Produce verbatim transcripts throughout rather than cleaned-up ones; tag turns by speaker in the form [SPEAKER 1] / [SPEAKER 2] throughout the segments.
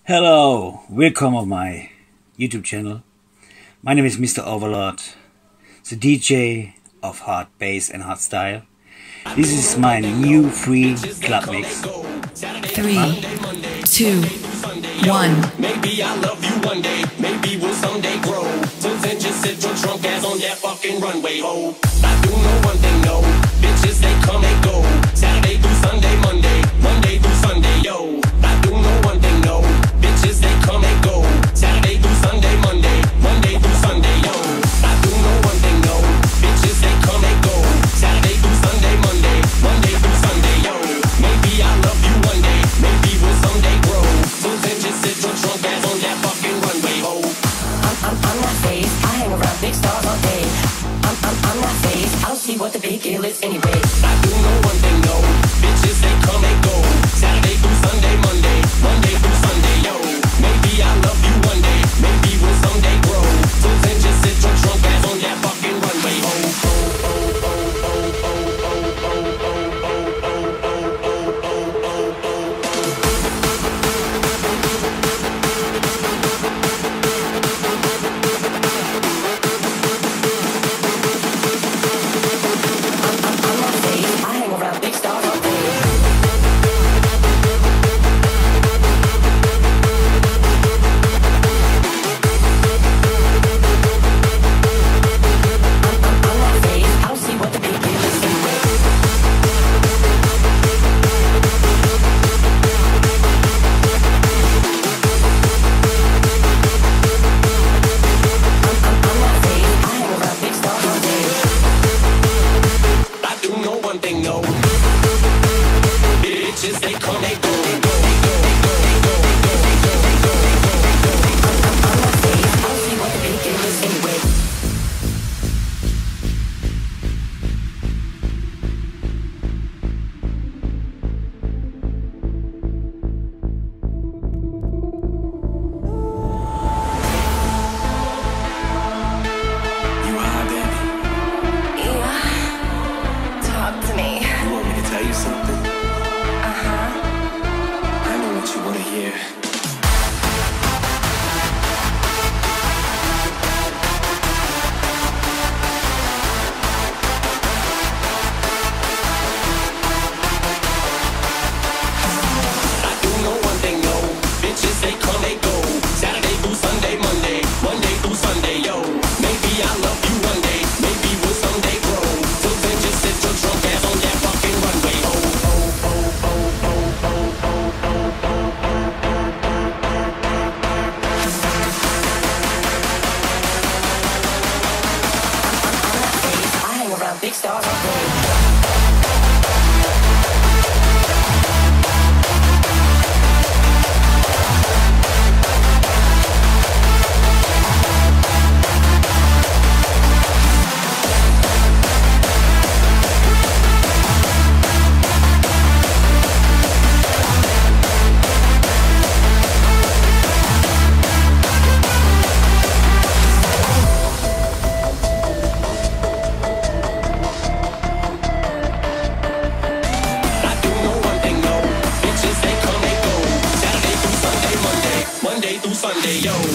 [SPEAKER 1] Hello, welcome on my YouTube channel. My name is Mister Overlord, the D J of hard bass and hard style. This is my new free club mix.
[SPEAKER 2] Three, two, one.
[SPEAKER 3] Maybe I'll love you one day, maybe we'll someday grow. Till then just sit your drunk ass on that fucking runway, ho. I do know one thing, no, bitches they come, they go. Saturday through Sunday, Monday, Monday through Sunday, yo. I do know one thing, no, bitches they come, they go. Saturday through Sunday, Monday, Monday through Sunday, yo. I do know one thing, no, bitches they come, they go. Saturday through Sunday, Monday, Monday through Sunday, yo. Maybe I'll love you one day, maybe we'll someday grow. Till then just sit your drunk ass on that fucking runway, ho.
[SPEAKER 4] I'm, I'm, I'm not phased, I hang around big stars all day. I'm, I'm, I'm not phased, I don't see what the big deal is anyway.
[SPEAKER 3] I do know one thing, no, bitches they come, they go. Saturday through Sunday, Monday, Monday through Sunday, yo. Maybe I'll love you one day, maybe we'll someday grow. Till then just sit your drunk ass on that fucking runway, ho.
[SPEAKER 4] Big stars all day.
[SPEAKER 3] Sunday, yo.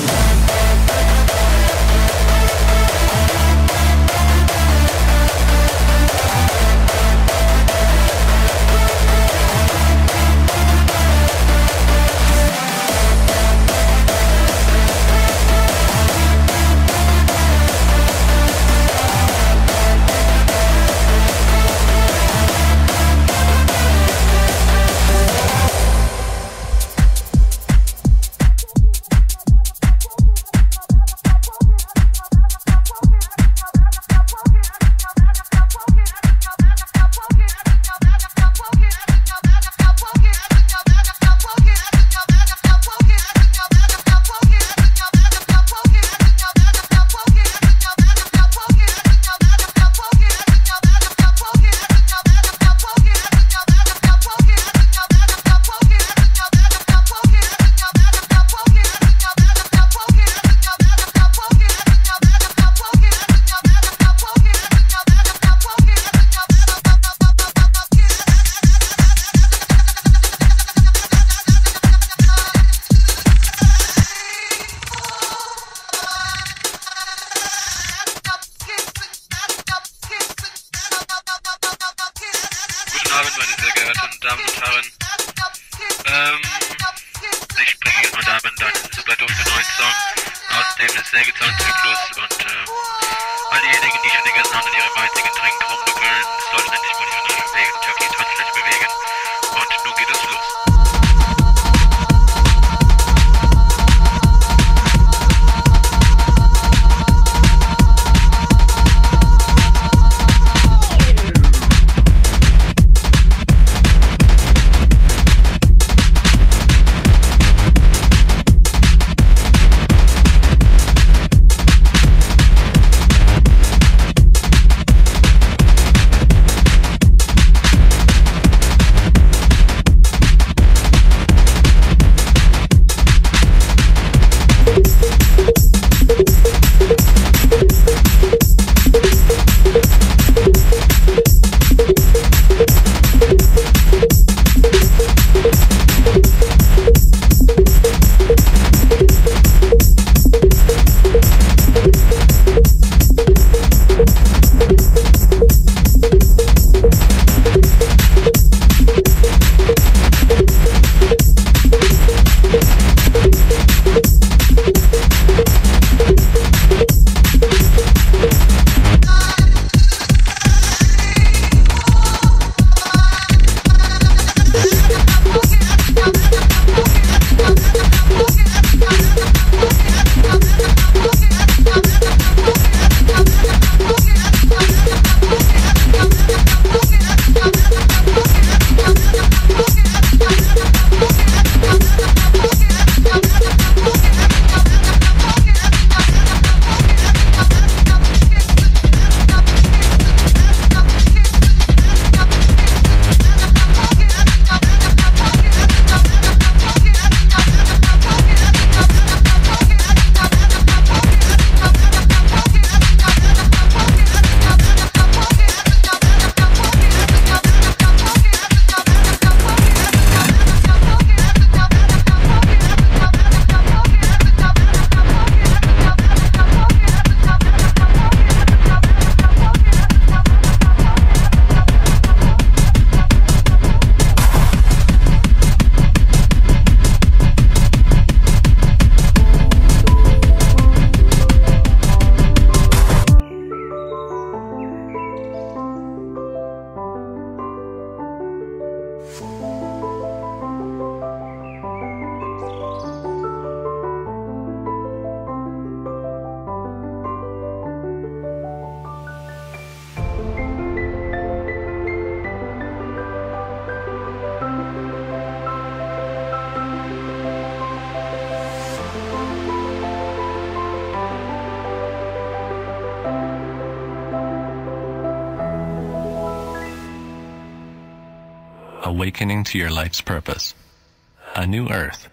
[SPEAKER 5] awakening to your life's purpose. A new earth.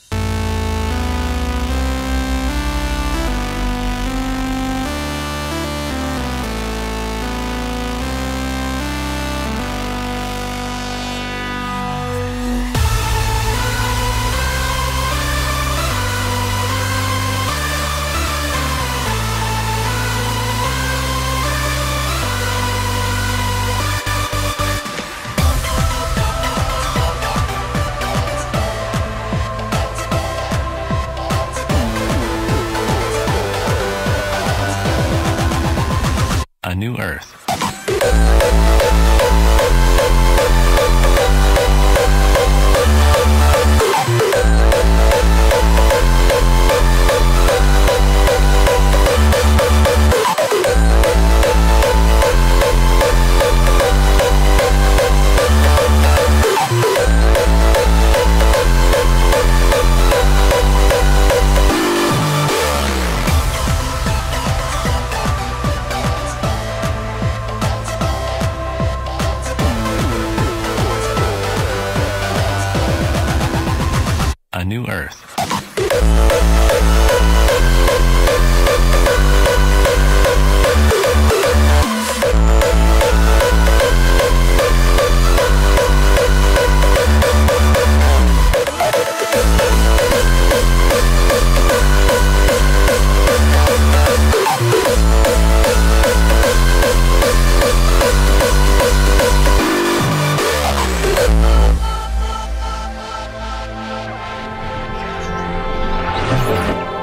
[SPEAKER 5] A new earth. A new earth.
[SPEAKER 3] We'll be right back.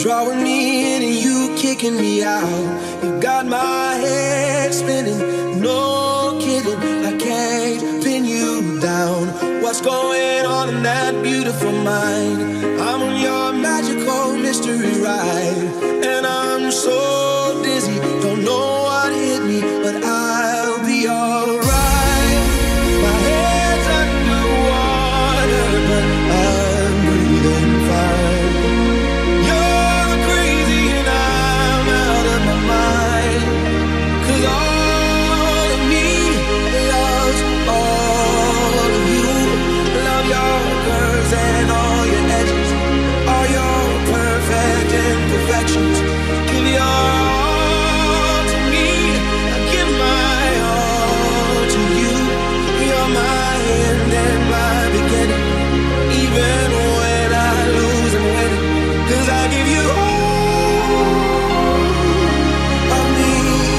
[SPEAKER 6] drawing me in and you kicking me out. You got my head spinning, no kidding, I can't pin you down. What's going on in that beautiful mind? I'm on your magical mystery ride, and I'm so dizzy, don't know what hit me, but I'll be alright. My head's underwater, but I'm breathing fine. You're crazy and I'm out of my mind, 'cause all of me loves all of you. Love your curves and all your edges, all your perfect imperfections. Give your all to me, I give my all to you. You're my end and my beginning, even when I lose and win, 'cause I give you all of me,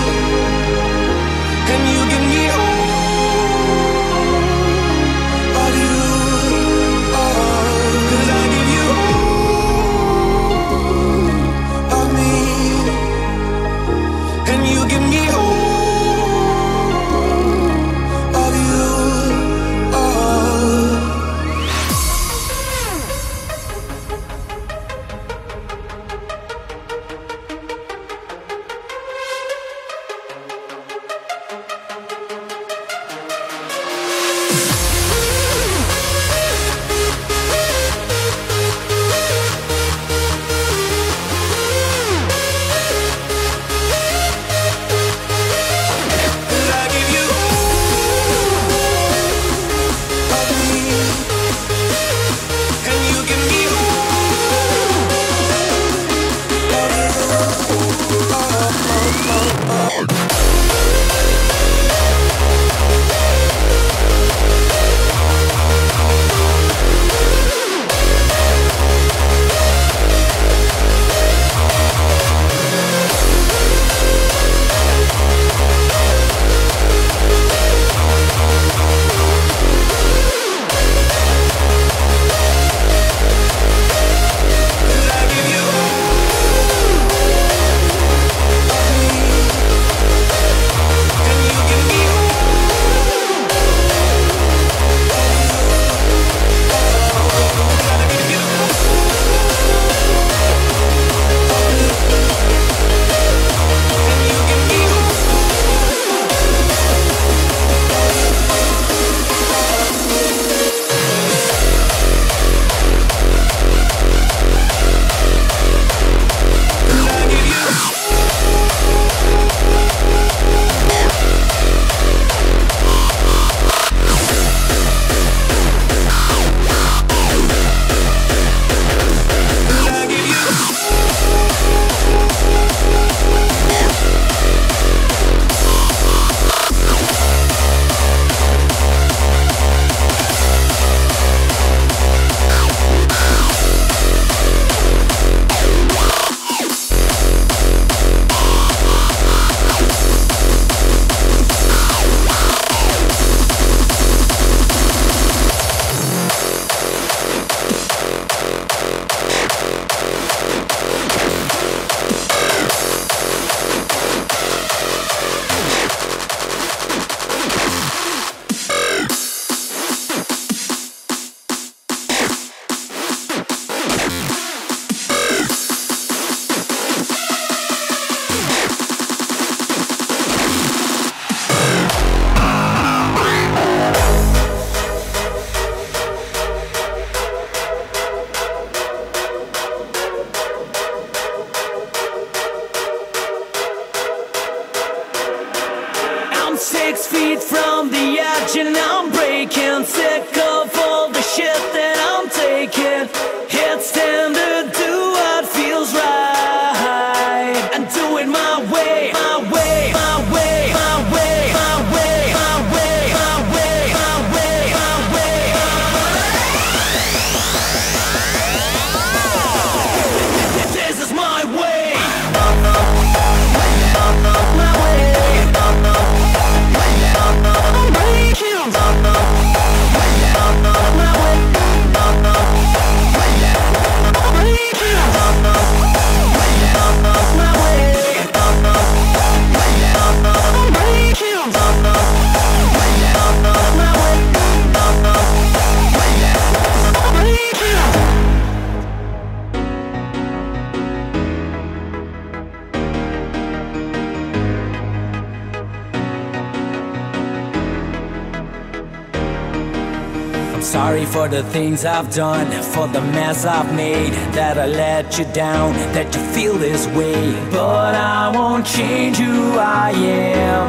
[SPEAKER 6] and you give me all of you. Oh, 'cause I give you all of me, and you give me all of you. Oh.
[SPEAKER 7] Six feet from the edge and I'm breaking, sick of all the shit that I'm taking. It's time to do what feels right and do it my way, my way, my way, my way, my way, my way, my way, my way, my way, my way. This is my way. My way. My way. sorry for the things I've done, for the mess I've made, that I let you down, that you feel this way. But I won't change who I am.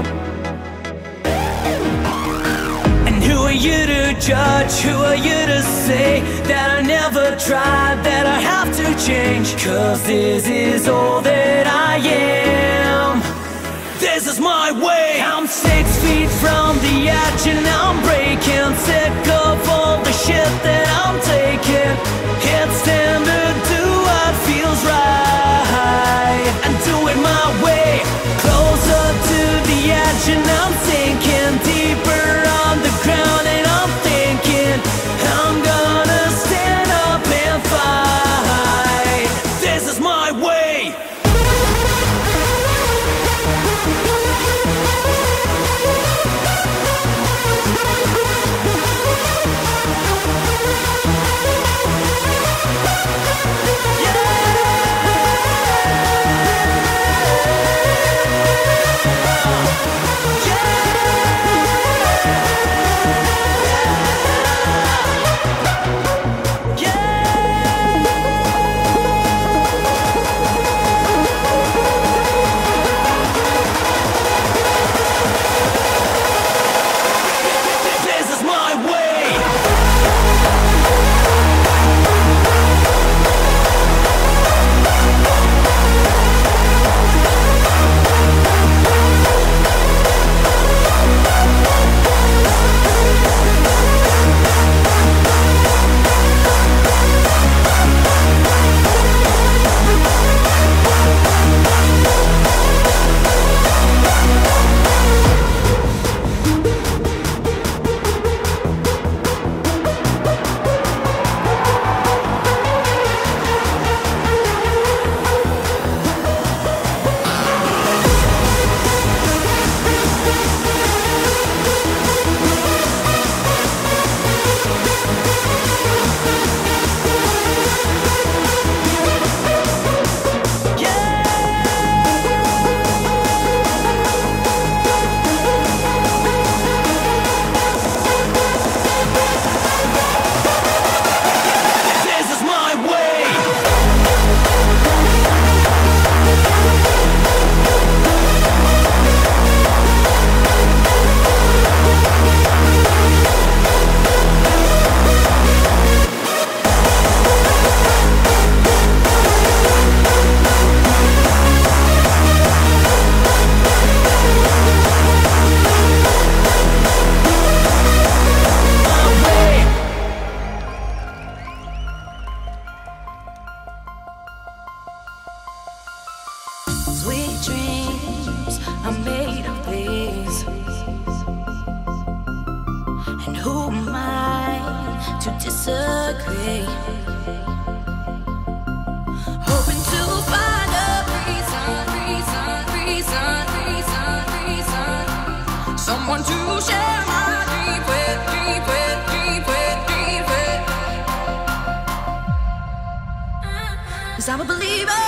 [SPEAKER 7] And who are you to judge? Who are you to say that I never tried, that I have to change? Cause this is all that I am. This is my way. I'm six feet from the edge and I'm breaking, sick of all the shit that I'm taking. It's time to do what feels right and do it my way. Closer to the edge and I'm sinking deeper on the ground, and I'm thinking I'm gonna stand up and fight. This is my way.
[SPEAKER 8] Sweet dreams are made of these, and who am I to disagree? Hoping to find a reason, reason, reason, reason, reason, someone to share my dream with, dream with, dream with, dream with. 'Cause I'm a believer.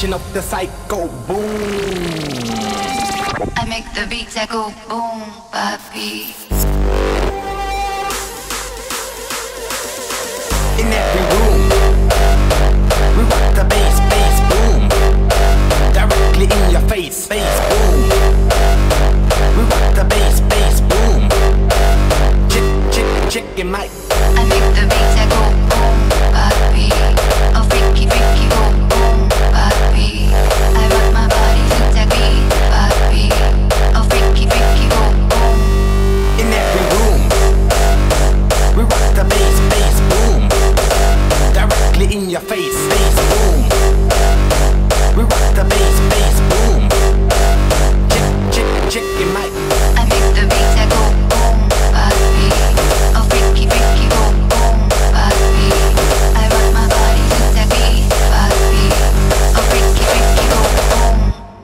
[SPEAKER 9] vibration of the psycho boom.
[SPEAKER 8] I make the beats that go boom, papi.
[SPEAKER 9] In every room, we rock the bass, bass boom. Directly in your face, bass boom. We rock the bass, bass boom. Chick, chick, chicken mic.
[SPEAKER 8] I make the beats that go boom, papi. Oh, freaky, freaky, go boom, papi. I rock my body to that beat, papi. Oh, freaky, freaky, go boom.
[SPEAKER 9] In every room, we rock the bass, bass boom. Directly in your face, bass boom. We rock the bass, bass boom. Chick, chick, chicken mic.
[SPEAKER 8] I make the beats that go boom, papi. Oh, freaky, freaky, go boom, papi. I rock my body to that beat, papi. Oh, freaky, freaky, go boom.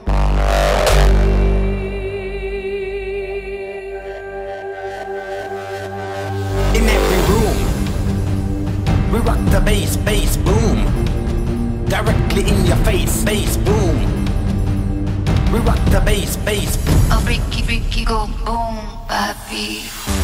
[SPEAKER 9] In every room, we rock the bass, bass boom. Directly in your face, bass boom. We rock the bass, bass.
[SPEAKER 8] Oh, freaky, freaky, go boom, papi.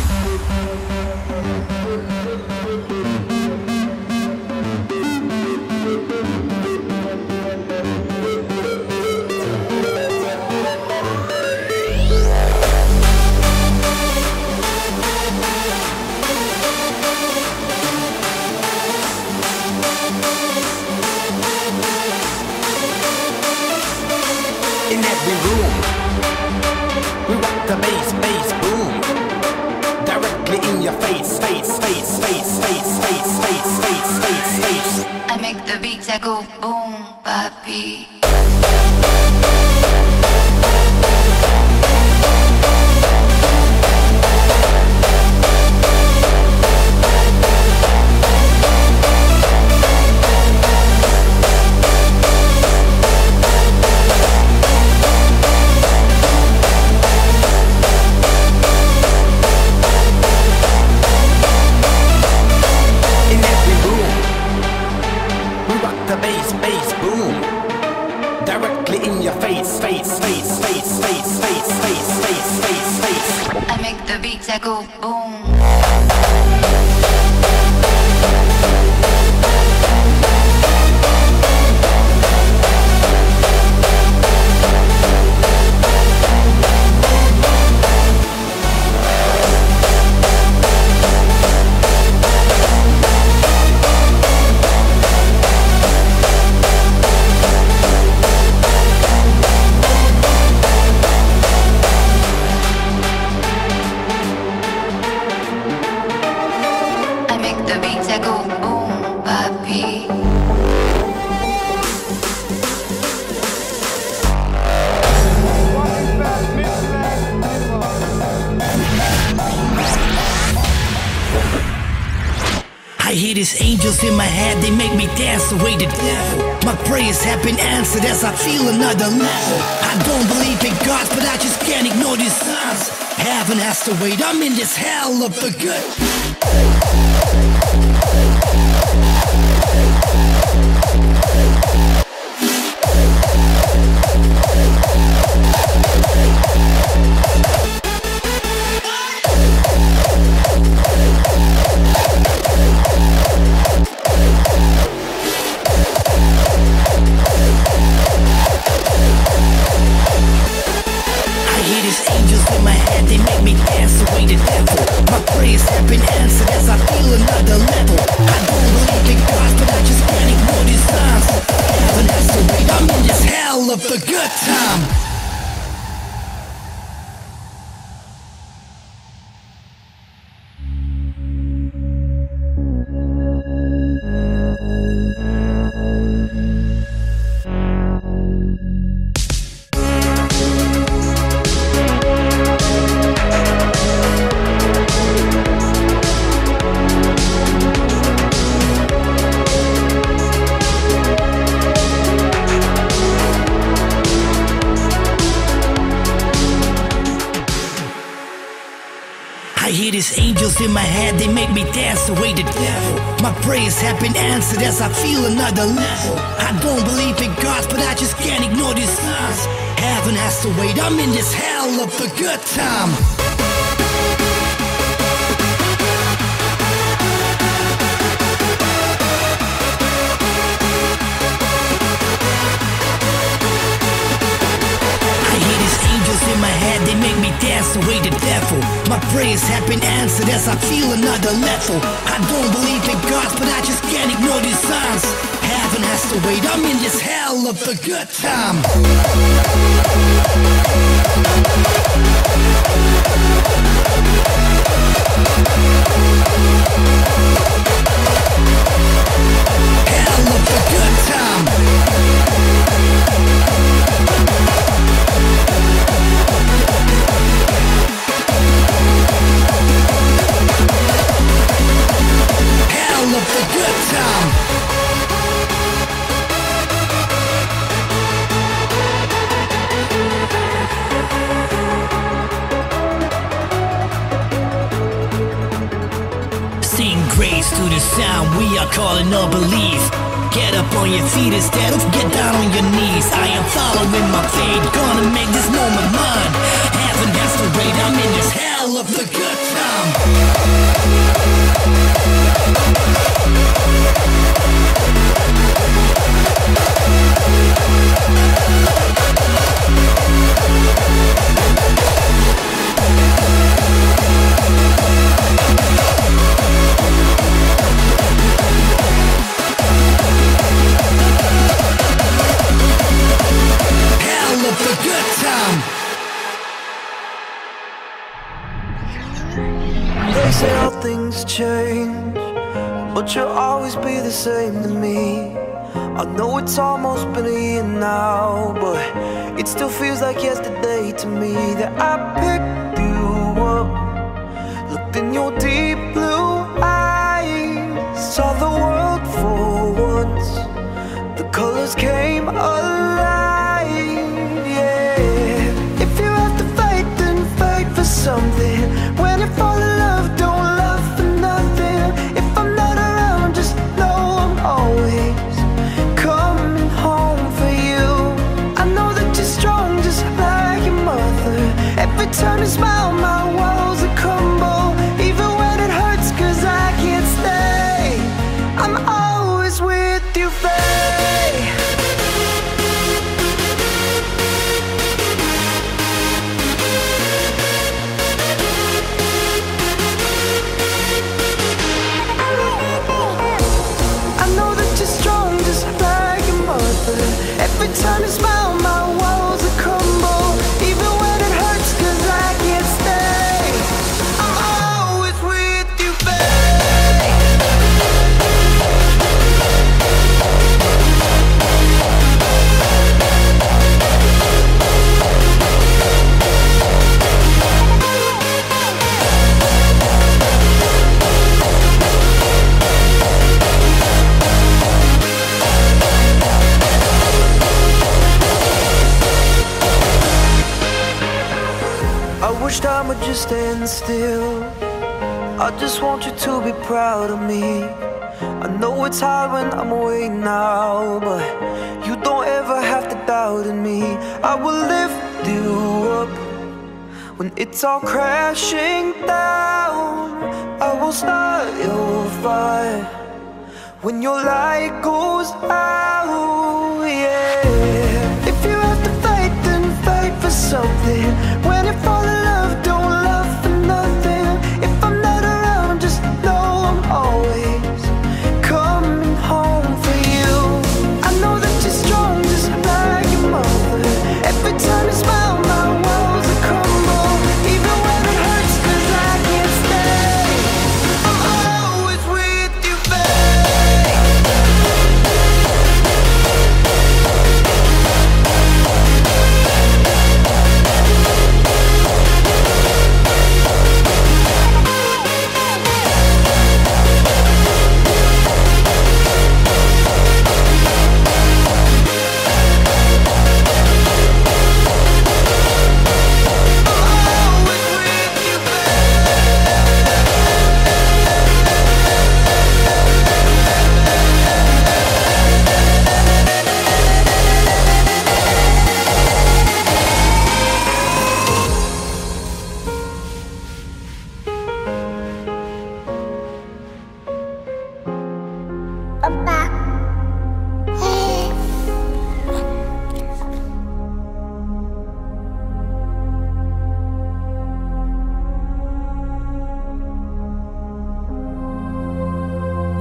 [SPEAKER 9] In every room, we rock the bass, bass boom. Directly in your face, face, face, face, face, face, face, face, face, face.
[SPEAKER 8] I make the beats that go boom, papi.
[SPEAKER 9] In every room, we rock the bass, bass boom. Directly in your face, face, face, face, face, face, face, face, face, face.
[SPEAKER 8] I make the beats that go boom. I make the beats that go boom, papi.
[SPEAKER 10] I hear these angels in my head, they make me dance away the devil. My prayers have been answered as I feel another level. I don't believe in God, but I just can't ignore these signs. Heaven has to wait, I'm in this hell of the good. I hear these angels in my head, they make me dance away the devil. My prayers have been answered as I feel another level. I don't believe in God, but I just can't ignore these signs. Heaven has to wait, I'm in this hell of a good time. angels in my head, they make me dance away the devil. My prayers have been answered as I feel another level. I don't believe in gods, but I just can't ignore these signs. Heaven has to wait, I'm in this hell of a good time. In my head, they make me dance away the devil. My prayers have been answered as I feel another level. I don't believe in gods, but I just can't ignore these signs. Heaven has to wait, I'm in this hell of a good time. Hell of a good time. Hell of a good time. Sing grace to the sound we are calling all belief. Get up on your feet instead of get down on your knees. I am following my fate, gonna make this moment mine. Heaven has to wait, I'm in this hell of a good time. Hell of a good time.
[SPEAKER 11] They say all things change, but you'll always be the same to me. I know it's almost been a year now, but it still feels like yesterday to me that I picked you up, looked in your deep blue eyes, saw the world for once, the colors came alive, yeah. If you have to fight, then fight for something. When you fall in love, don't love for nothing. If I'm not around, just know I'm always coming home for you. I know that you're strong, just like your mother. Every time you smile, my walls are crumble. Even when it hurts, cause I can't stay, I'm always with you, babe. Every time you smile, my walls are crumble. Even when it hurts, cause I can't stay, I'm always with you, babe. I wish time would just stand still. I just want you to be proud of me. I know it's hard when I'm away now, but you don't ever have to doubt in me. I will lift you up when it's all crashing down. I will start your fire when your light goes out, yeah. If you have to fight, then fight for something. When you fall in love, don't love for nothing. If I'm not around, just know I'm always coming home for you. I know that you're strong, just like your mother. Every time you smile, my walls are crumble. Even when it hurts, cause I can't stay, I'm always with you, babe.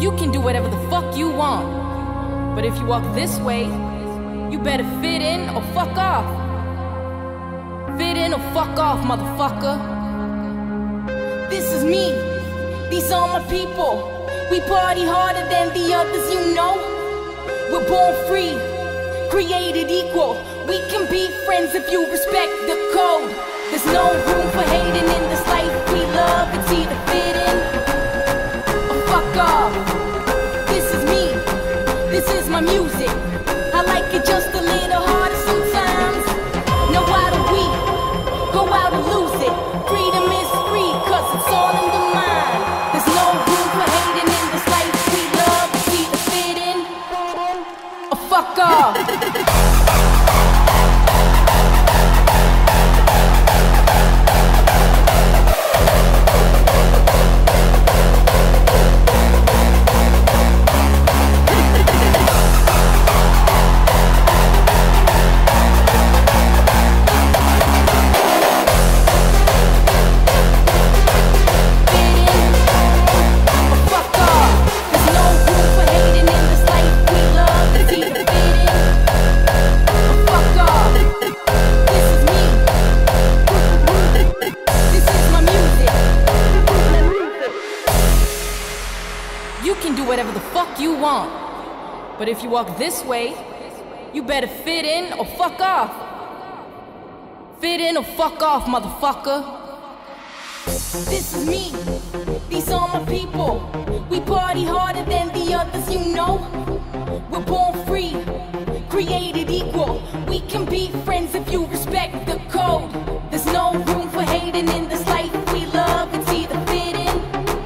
[SPEAKER 12] You can do whatever the fuck you want. But if you walk this way, you better fit in or fuck off. Fit in or fuck off, motherfucker. This is me. These are my people. We party harder than the others, you know. We're born free, created equal. We can be friends if you respect the code. There's no room for hating in this life we love. It's either fit in or fuck off. This is me, this is my music. I like it just a little harder sometimes. Now why do we go out and lose it? Freedom is free, cause it's all in the mind. There's no room for hating in this life we love. It's either fit in or fuck off. Whatever the fuck you want. But if you walk this way, you better fit in or fuck off. Fit in or fuck off, motherfucker. This is me. These are my people. We party harder than the others, you know. We're born free, created equal. We can be friends if you respect the code. There's no room for hating in this life we love. It's either fit in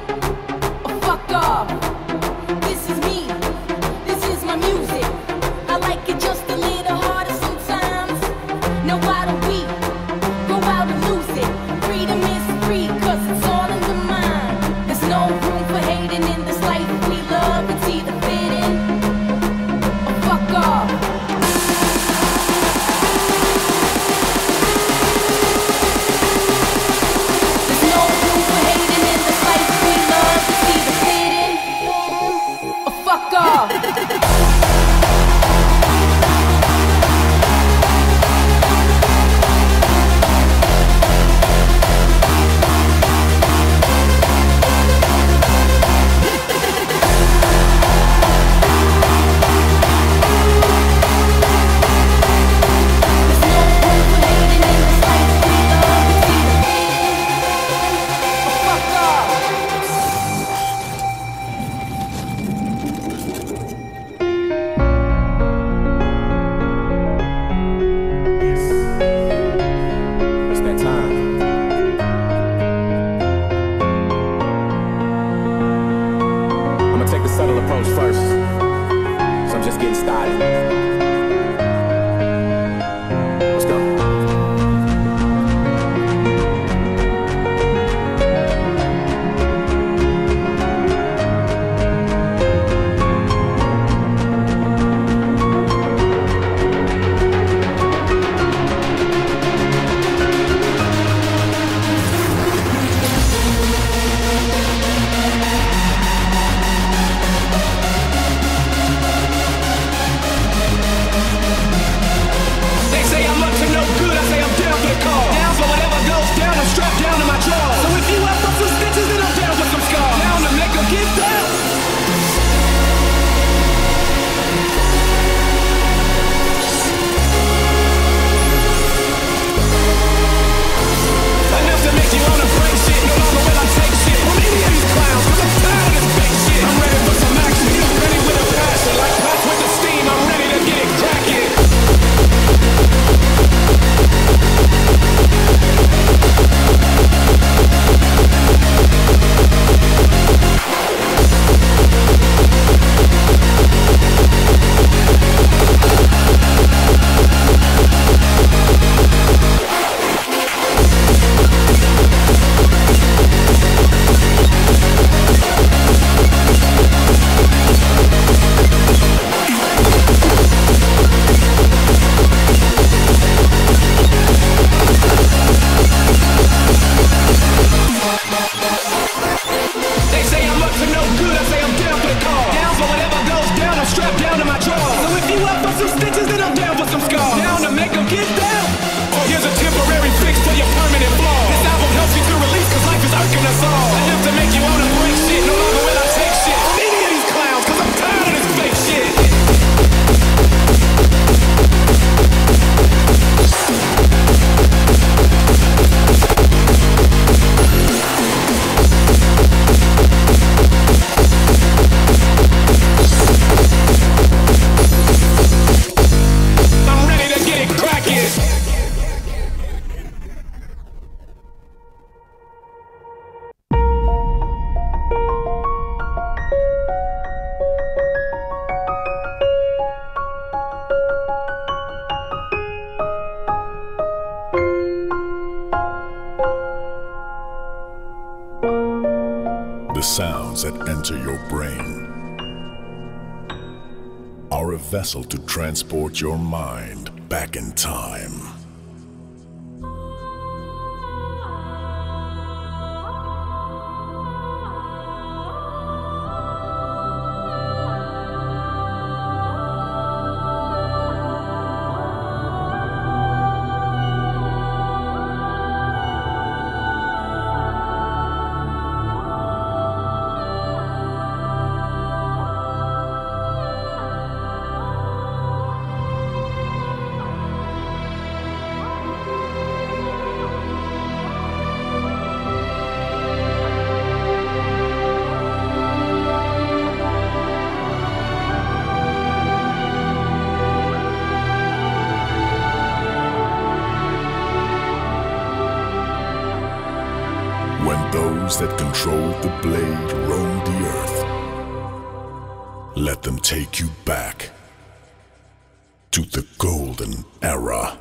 [SPEAKER 12] or fuck off.
[SPEAKER 3] They say I'm up to no good, I say I'm down for the cause.
[SPEAKER 13] sounds that enter your brain are a vessel to transport your mind back in time. When those that control the blade roam the earth, let them take you back to the golden era.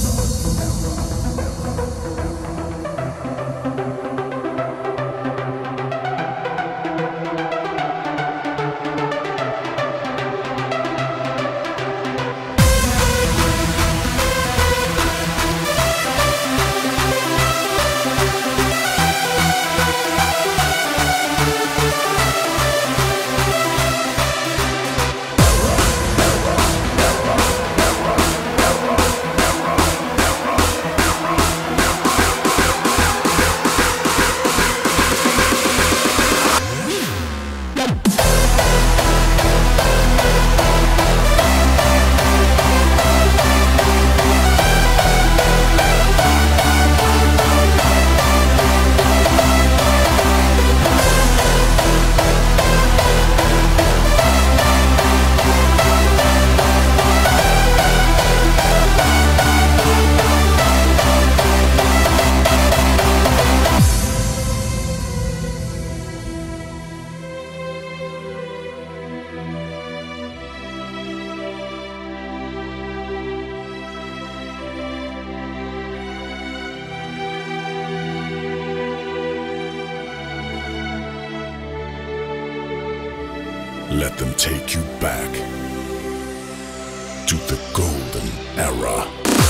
[SPEAKER 13] Let them take you back to the golden era.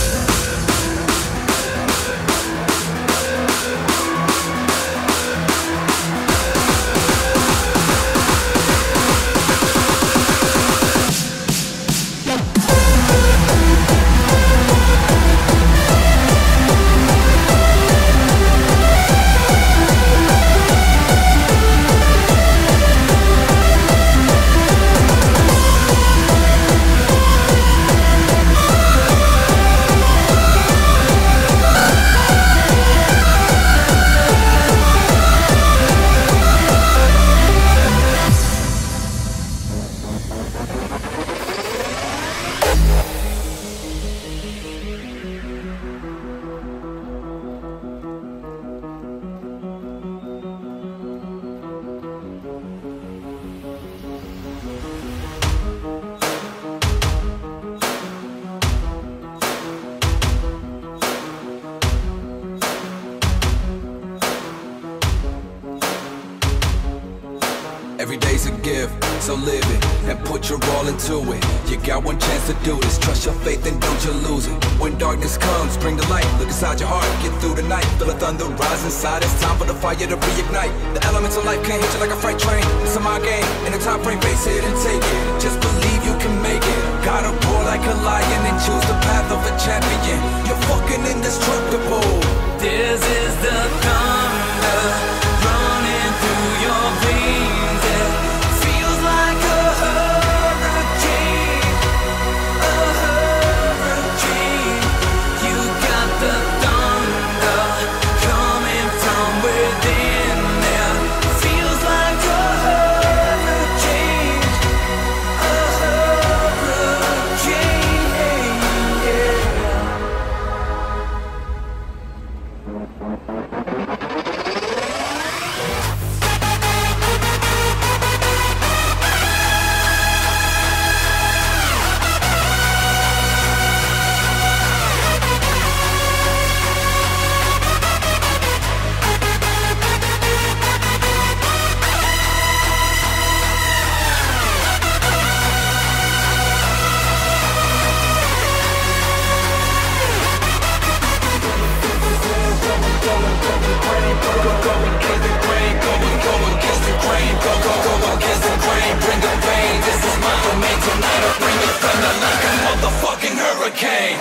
[SPEAKER 14] Every day's a gift, so live it and put your all into it. You got one chance to do this, trust your faith and don't you lose it. When darkness comes, bring the light, look inside your heart, get through the night. Feel a thunder rise inside, it's time for the fire to reignite. The elements of life can't hit you like a freight train. It's a my game, in a time frame, face it and take it. Just believe you can make it. Gotta roar like a lion and choose the path of a champion. You're fucking indestructible.
[SPEAKER 7] This is the thunder running through your veins.
[SPEAKER 14] hurricane.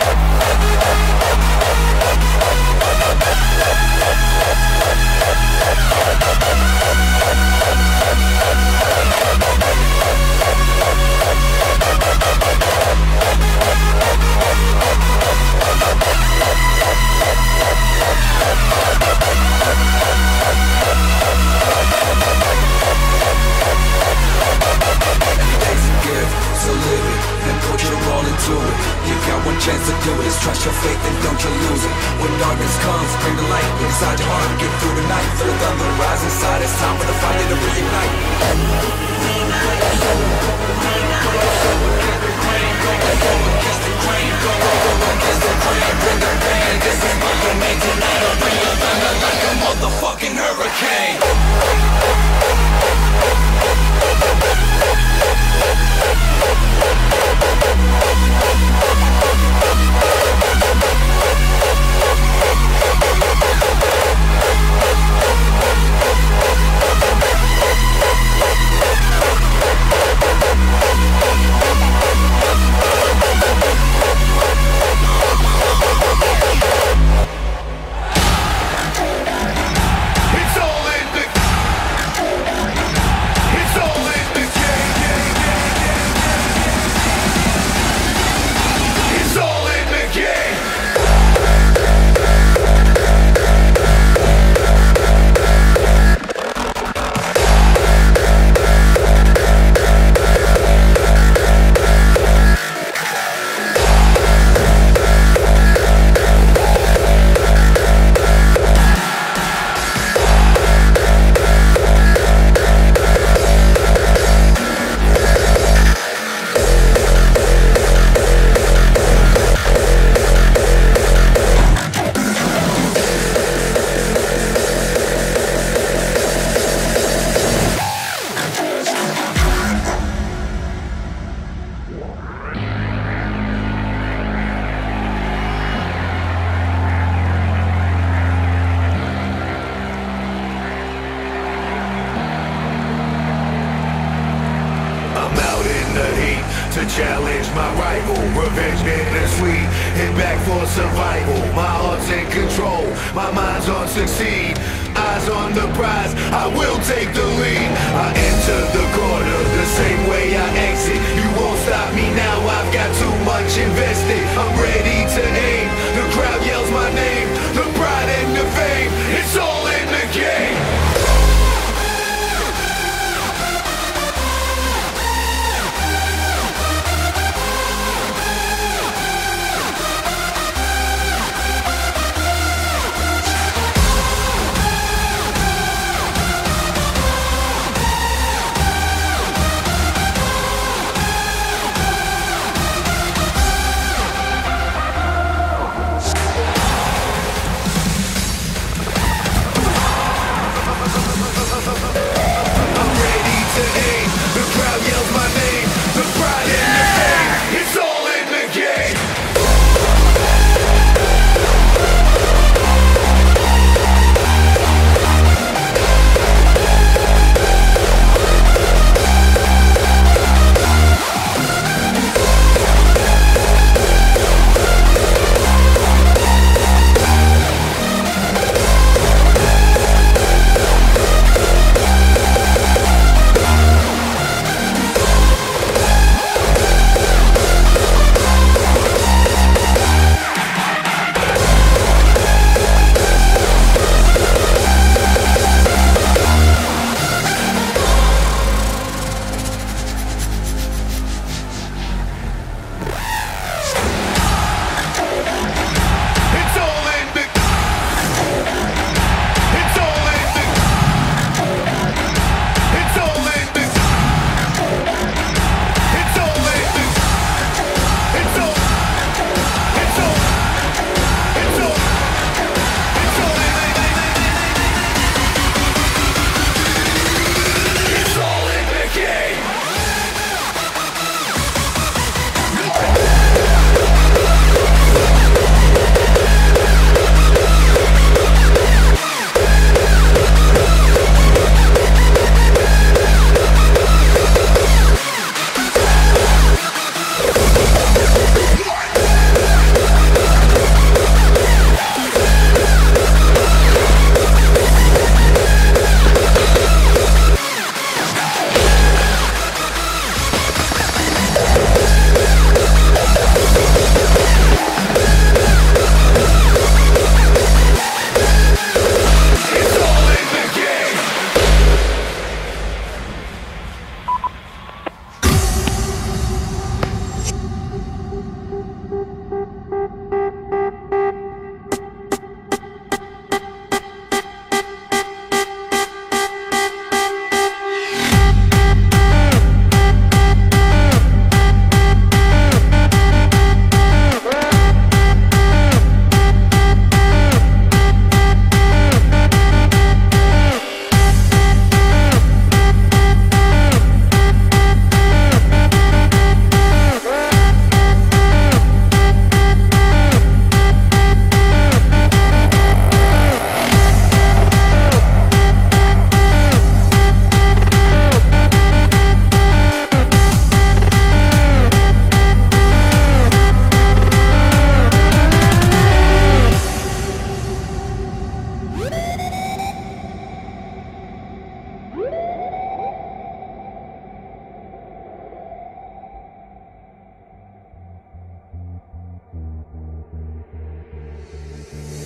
[SPEAKER 14] So live it and put your all into it. You got one chance to do it. Just trust your faith and don't you lose it. When darkness comes, bring the light. Look inside your heart, get through the night. Feel the thunder rise inside. It's time for the fire to reignite. Against the grain, go against the grain. Bring the pain. This is my domain tonight. I'll bring the thunder like a motherfucking hurricane.
[SPEAKER 15] To challenge my rival, revenge bittersweet, hit back for survival. My heart's in control, my mind's on succeed. Eyes on the prize, I will take the lead. I enter the corner, the same way I exit. You won't stop me now, I've got too much invested. I'm ready to aim, the crowd yells my name. The pride and the fame, it's all in the game.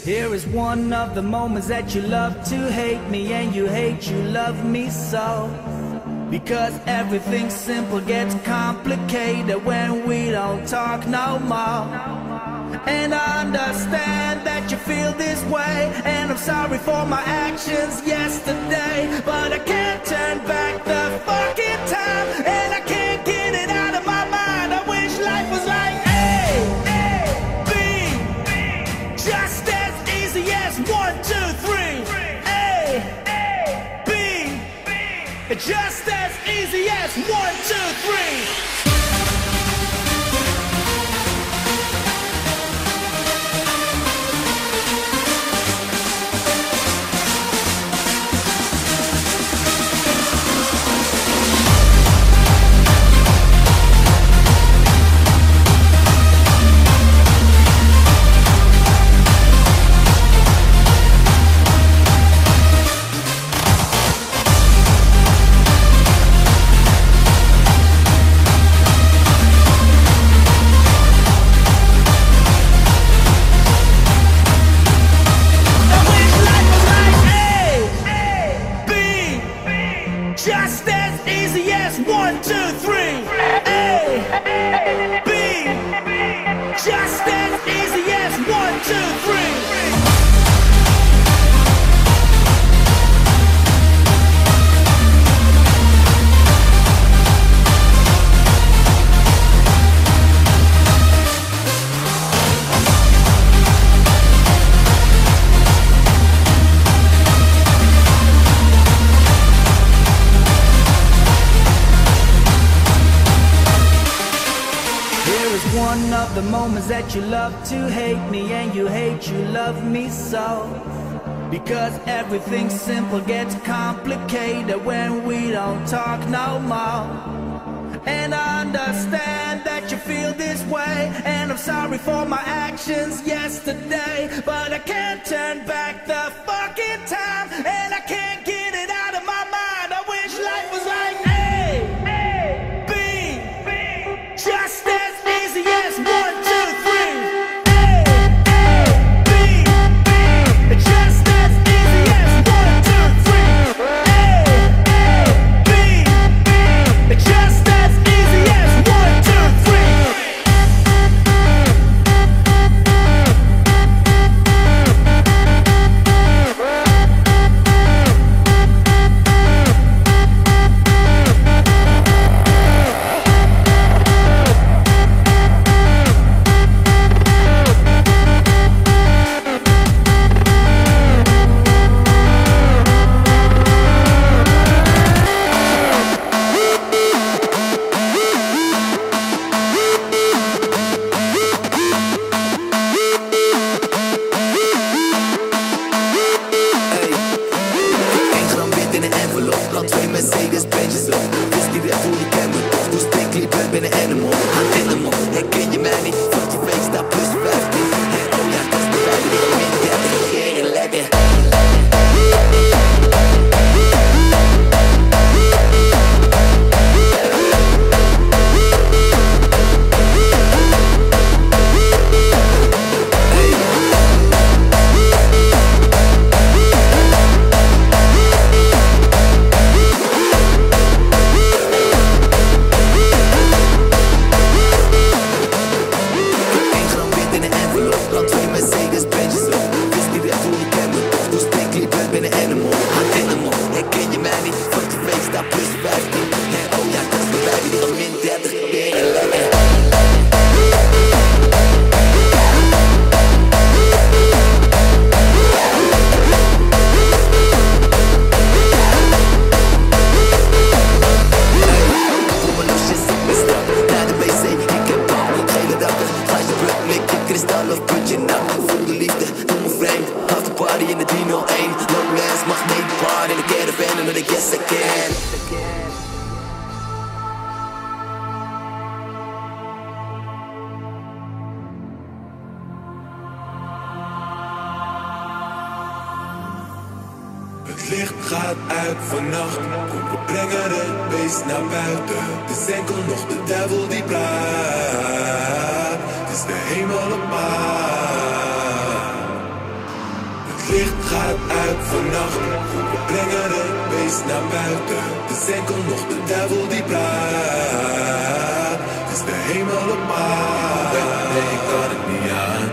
[SPEAKER 7] Here is one of the moments that you love to hate me, and you hate you love me so. Because everything simple gets complicated when we don't talk no more. And I understand that you feel this way, and I'm sorry for my actions yesterday, but I can't turn back the fucking time, and I can't get it out of my mind. I wish life was like A, B, just as easy as one, two, three. A, B, just as easy as one, two, three. Just as easy as one, two, three. A, B. Just as easy as one, two, three. One of the moments that you love to hate me, and you hate you love me so. Because everything simple gets complicated when we don't talk no more. And I understand that you feel this way, and I'm sorry for my actions yesterday, but I can't turn back the fucking time, and I can't get it out of my mind. I wish life was like A, B, just as easy as one, two, three. A, B, just as easy as one, two, three. A, B, just as easy as one, two, three.
[SPEAKER 6] Het licht gaat uit vannacht, we brengen het beest naar buiten. Het is enkel nog de duivel die praat, het is de hemel op maat. licht gaat uit vannacht. We brengen het beest naar buiten. Het is enkel nog de duivel die praat. Het is de hemel op maat. Nee, ik kan het niet aan.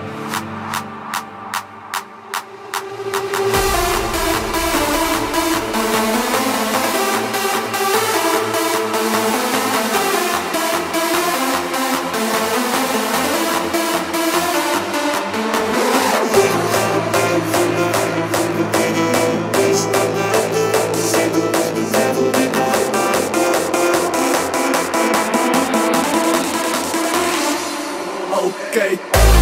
[SPEAKER 6] Okay.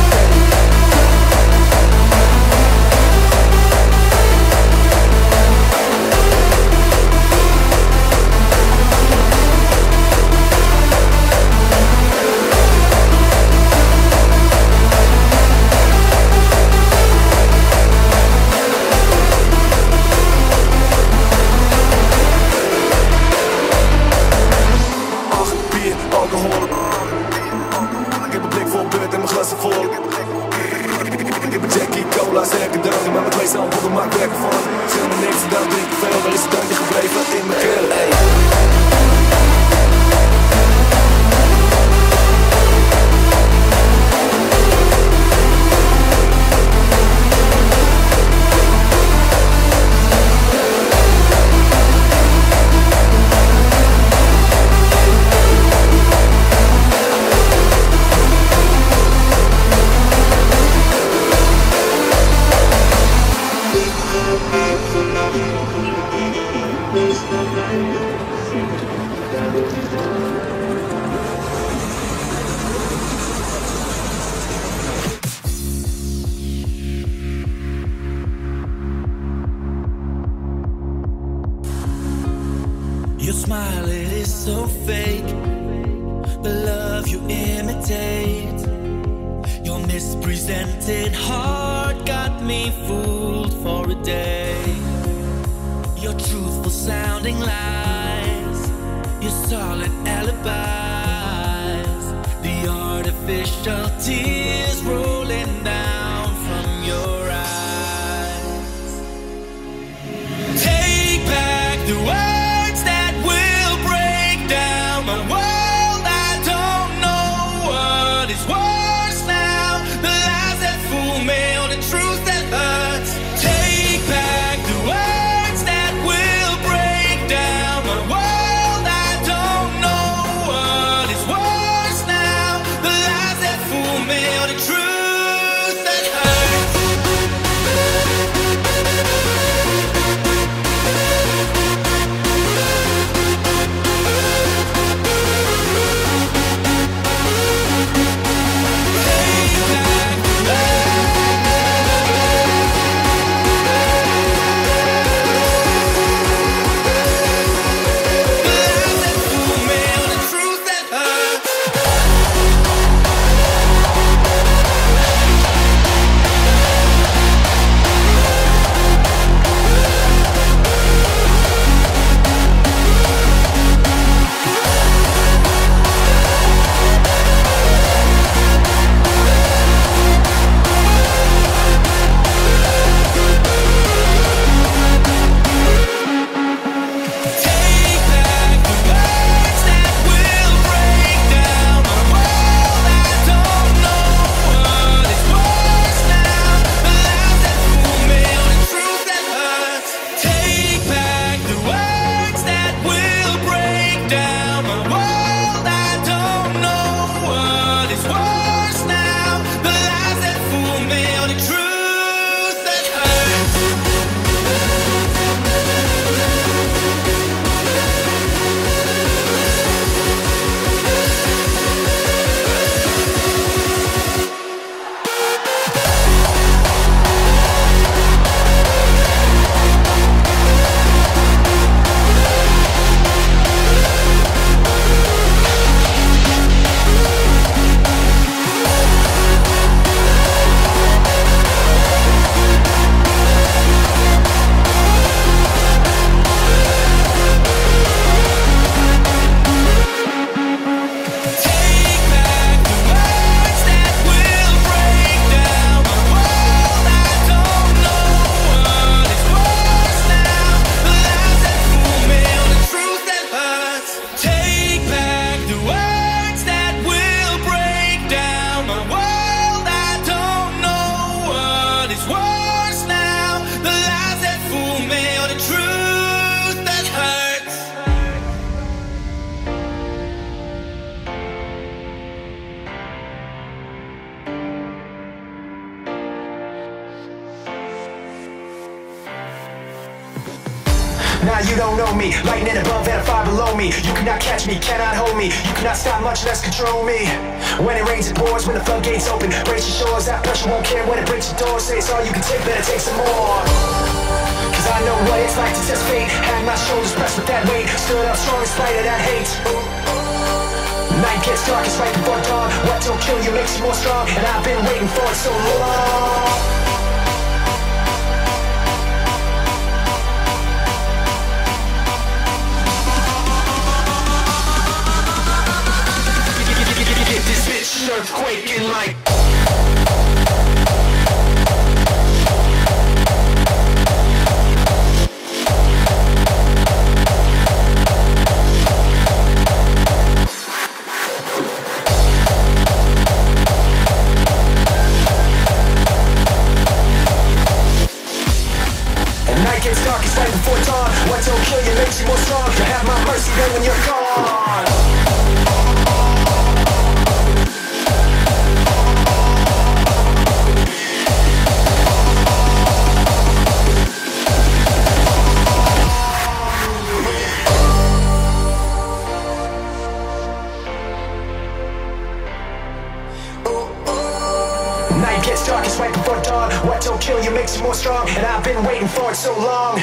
[SPEAKER 6] Acht bier, alcohol. Ik heb een blik vol beurt en mijn glassen vol. Ik heb een Jackie Cola, sterke drank, maar mijn twee zandboeken maak werken van. Schil me niks, dan drink ik veel, er is een dankje gebleven in mijn keel. Hey.
[SPEAKER 7] Your smile, it is so fake. The love you imitate. Your mispresented heart got me fooled for a day. Your truthful sounding lies. Your solid alibis. The artificial tears rolling down from your eyes. Take back the world my world, I don't know what is worse now. The lies that fool me or the truth that hurts. Take back the words that will break down my world. I don't know what is worse now. The lies that fool me
[SPEAKER 16] Now you don't know me. Lightning above and a fire below me. You cannot catch me, cannot hold me. You cannot stop, much less control me. When it rains, it pours. When the floodgates open, brace your shores. That pressure won't care when it breaks your door. Say it's all you can take, better take some more. Cause I know what it's like to test fate. Had my shoulders pressed with that weight. Stood up strong in spite of that hate. Night gets dark, it's right before dawn. What don't kill you makes you more strong. And I've been waiting for it so long. Get this bitch earthquaking like. It's dark, it's right before dawn. What don't kill you makes you more strong. You have my mercy then when you're gone. Night gets dark, it's right before dawn. What don't kill you makes you more strong. And I've been waiting for it so long.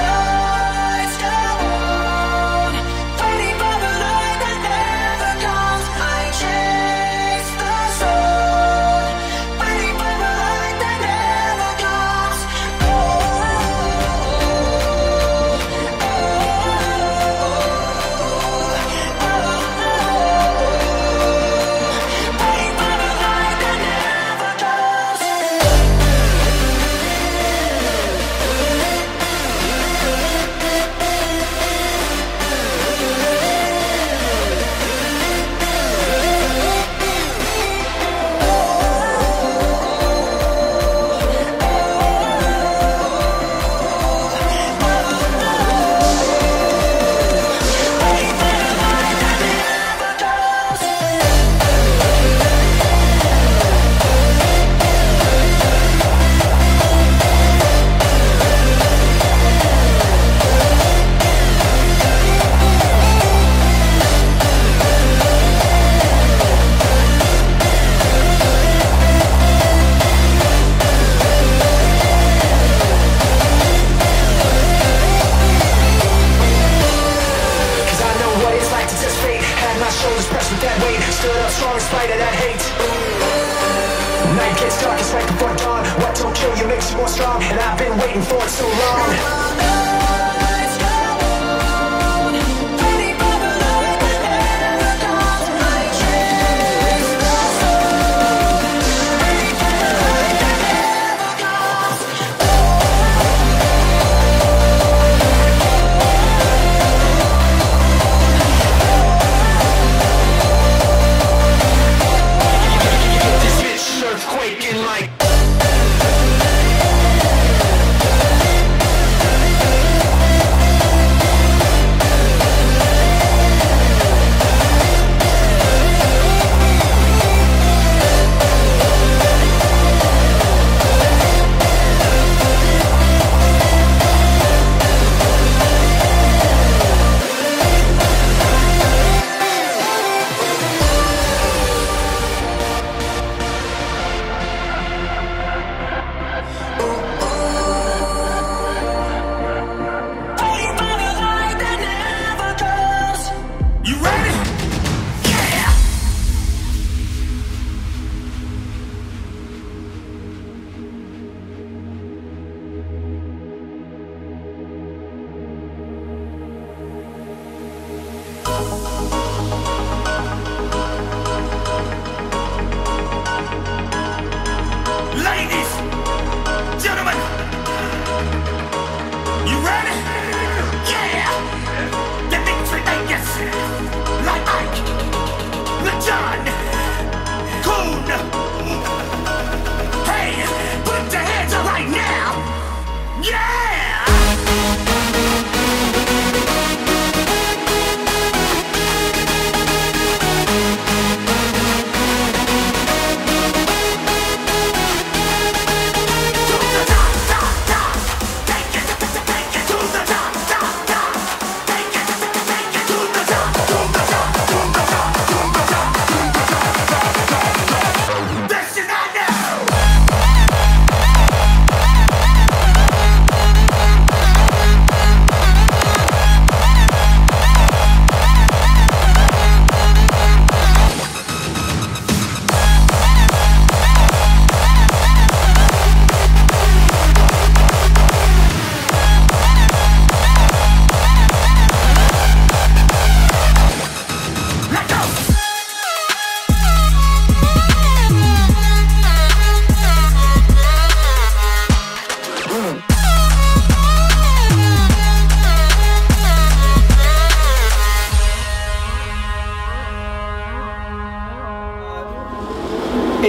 [SPEAKER 16] Night gets dark, it's right before dawn. What don't kill you makes you more strong. And I've been waiting for it so long. Quaking like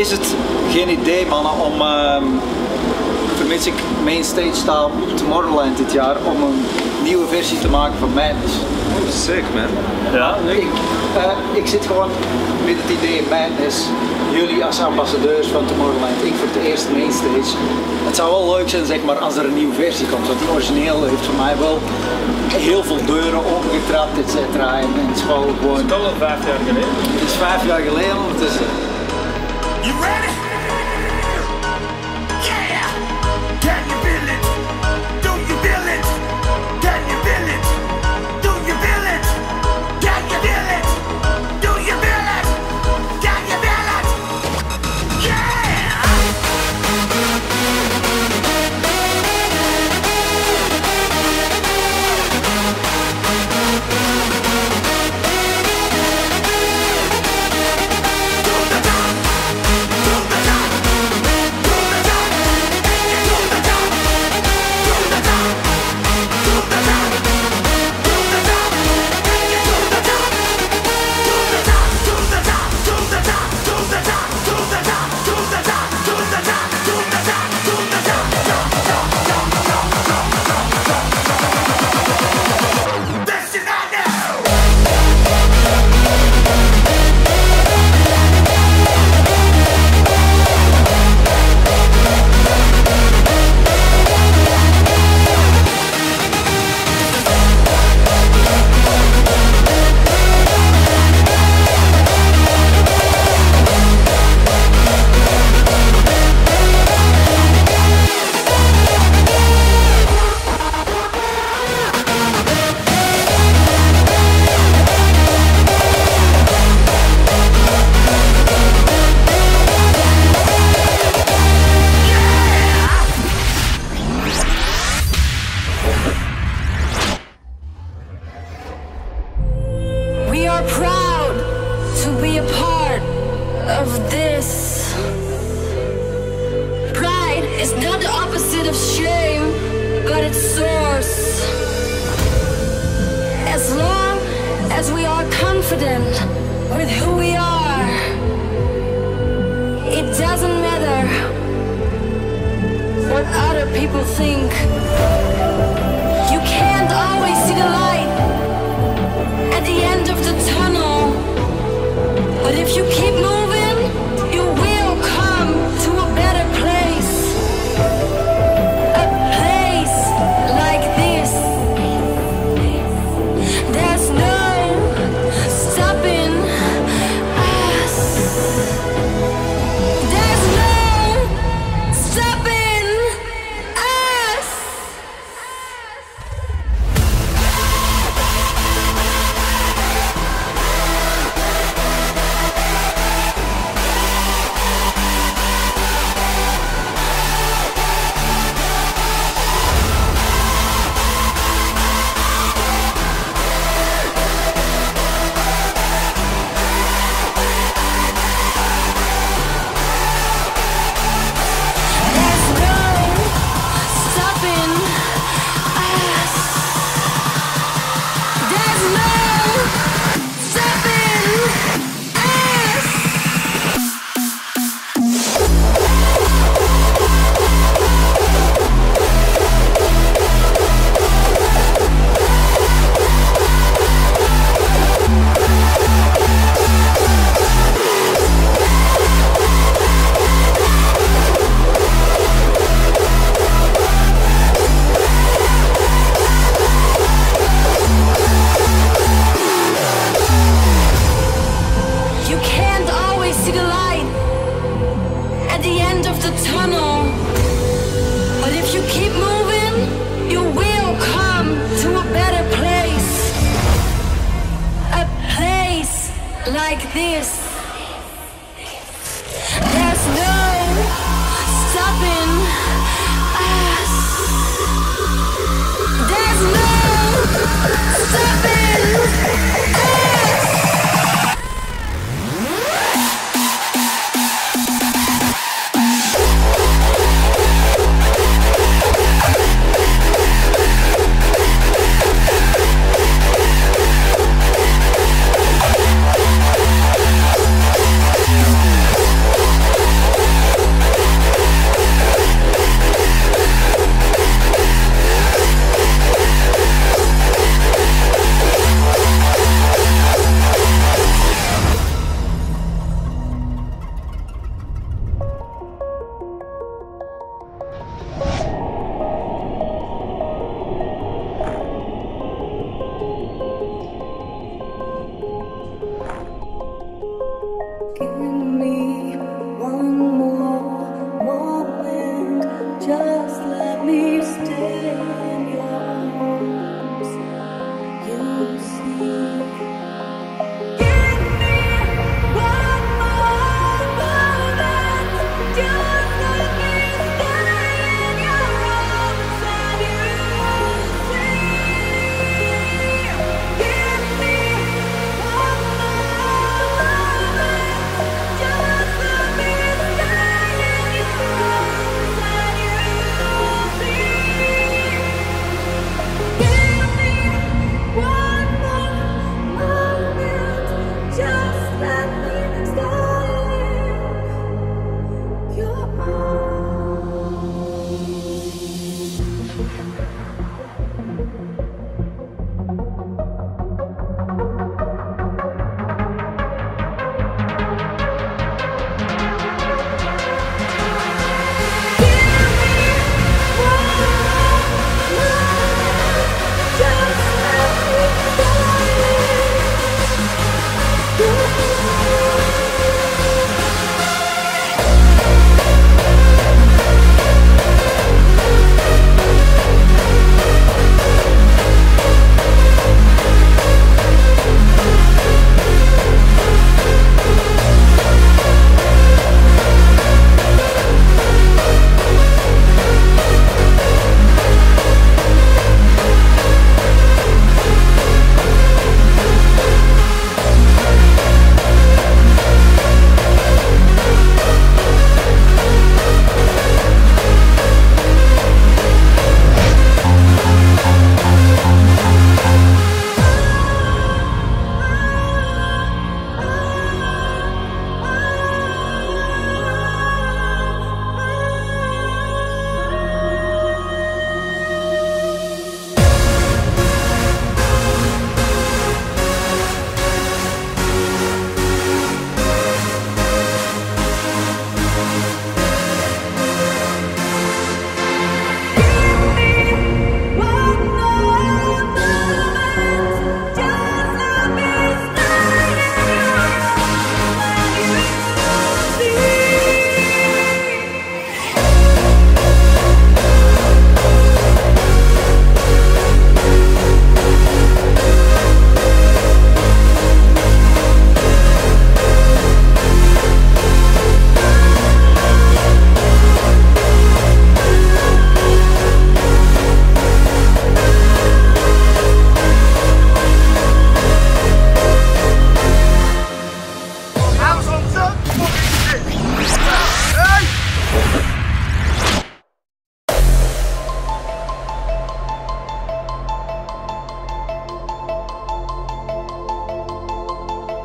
[SPEAKER 17] is het geen idee, mannen, om, uh, vermits ik mainstage sta op Tomorrowland dit jaar, om een nieuwe versie te maken van Madness.
[SPEAKER 18] Oh, sick man.
[SPEAKER 17] Ja, ik, uh, ik zit gewoon met het idee Madness, jullie als ambassadeurs van Tomorrowland, ik voor het eerst mainstage. Het zou wel leuk zijn, zeg maar, als er een nieuwe versie komt, want die origineel heeft voor mij wel heel veel deuren opengetrapt, et cetera. En, en het is gewoon gewoon...
[SPEAKER 18] Het is al vijf jaar geleden.
[SPEAKER 17] Het is vijf jaar geleden ondertussen.
[SPEAKER 6] You ready? Yeah! Can you feel it? Do you feel it? Can you feel it? Do you feel it? Can you feel it? Do you feel it? Can you feel it? Yeah!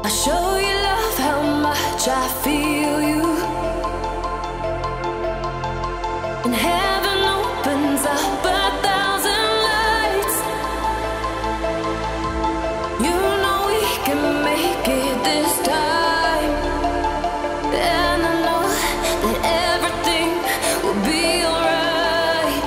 [SPEAKER 8] I show you love, how much I feel you. And heaven opens up a thousand lights. You know we can make it this time. And I know that everything will be alright.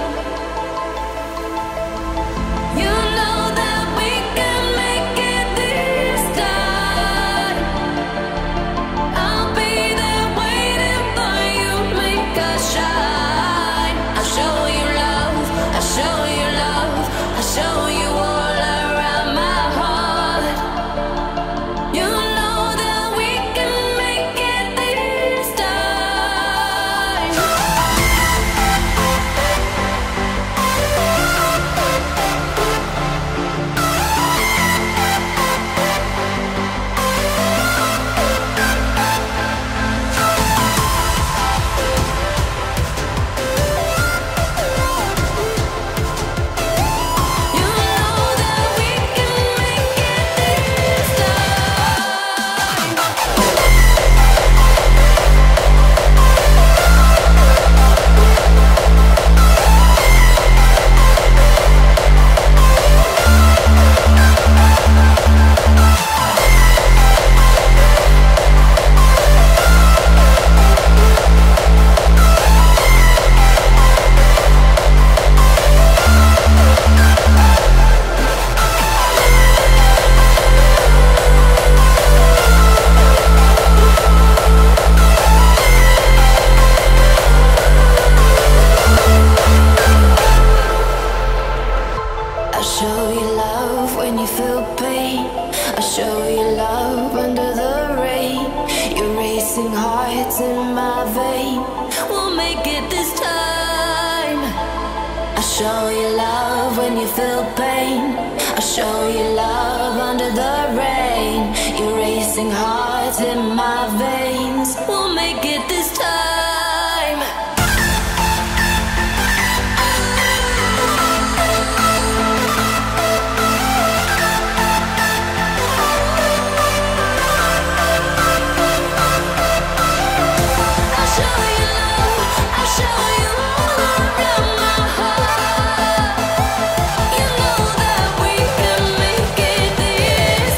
[SPEAKER 8] You know that we can make it this time. I'll be there waiting for you, make us shine. I'll show you love, I'll show you love, I'll show you all around my heart. You know that we can make it this time. You know that we can make it this time. I show you love when you feel pain. I show you love under the rain. Your racing hearts in my vein. We'll make it this time. I show you love when you feel pain. I show you love under the rain. Your racing hearts in my veins. We'll make it this time. I'll show you love, I'll show you all around my heart. You know that we can make it this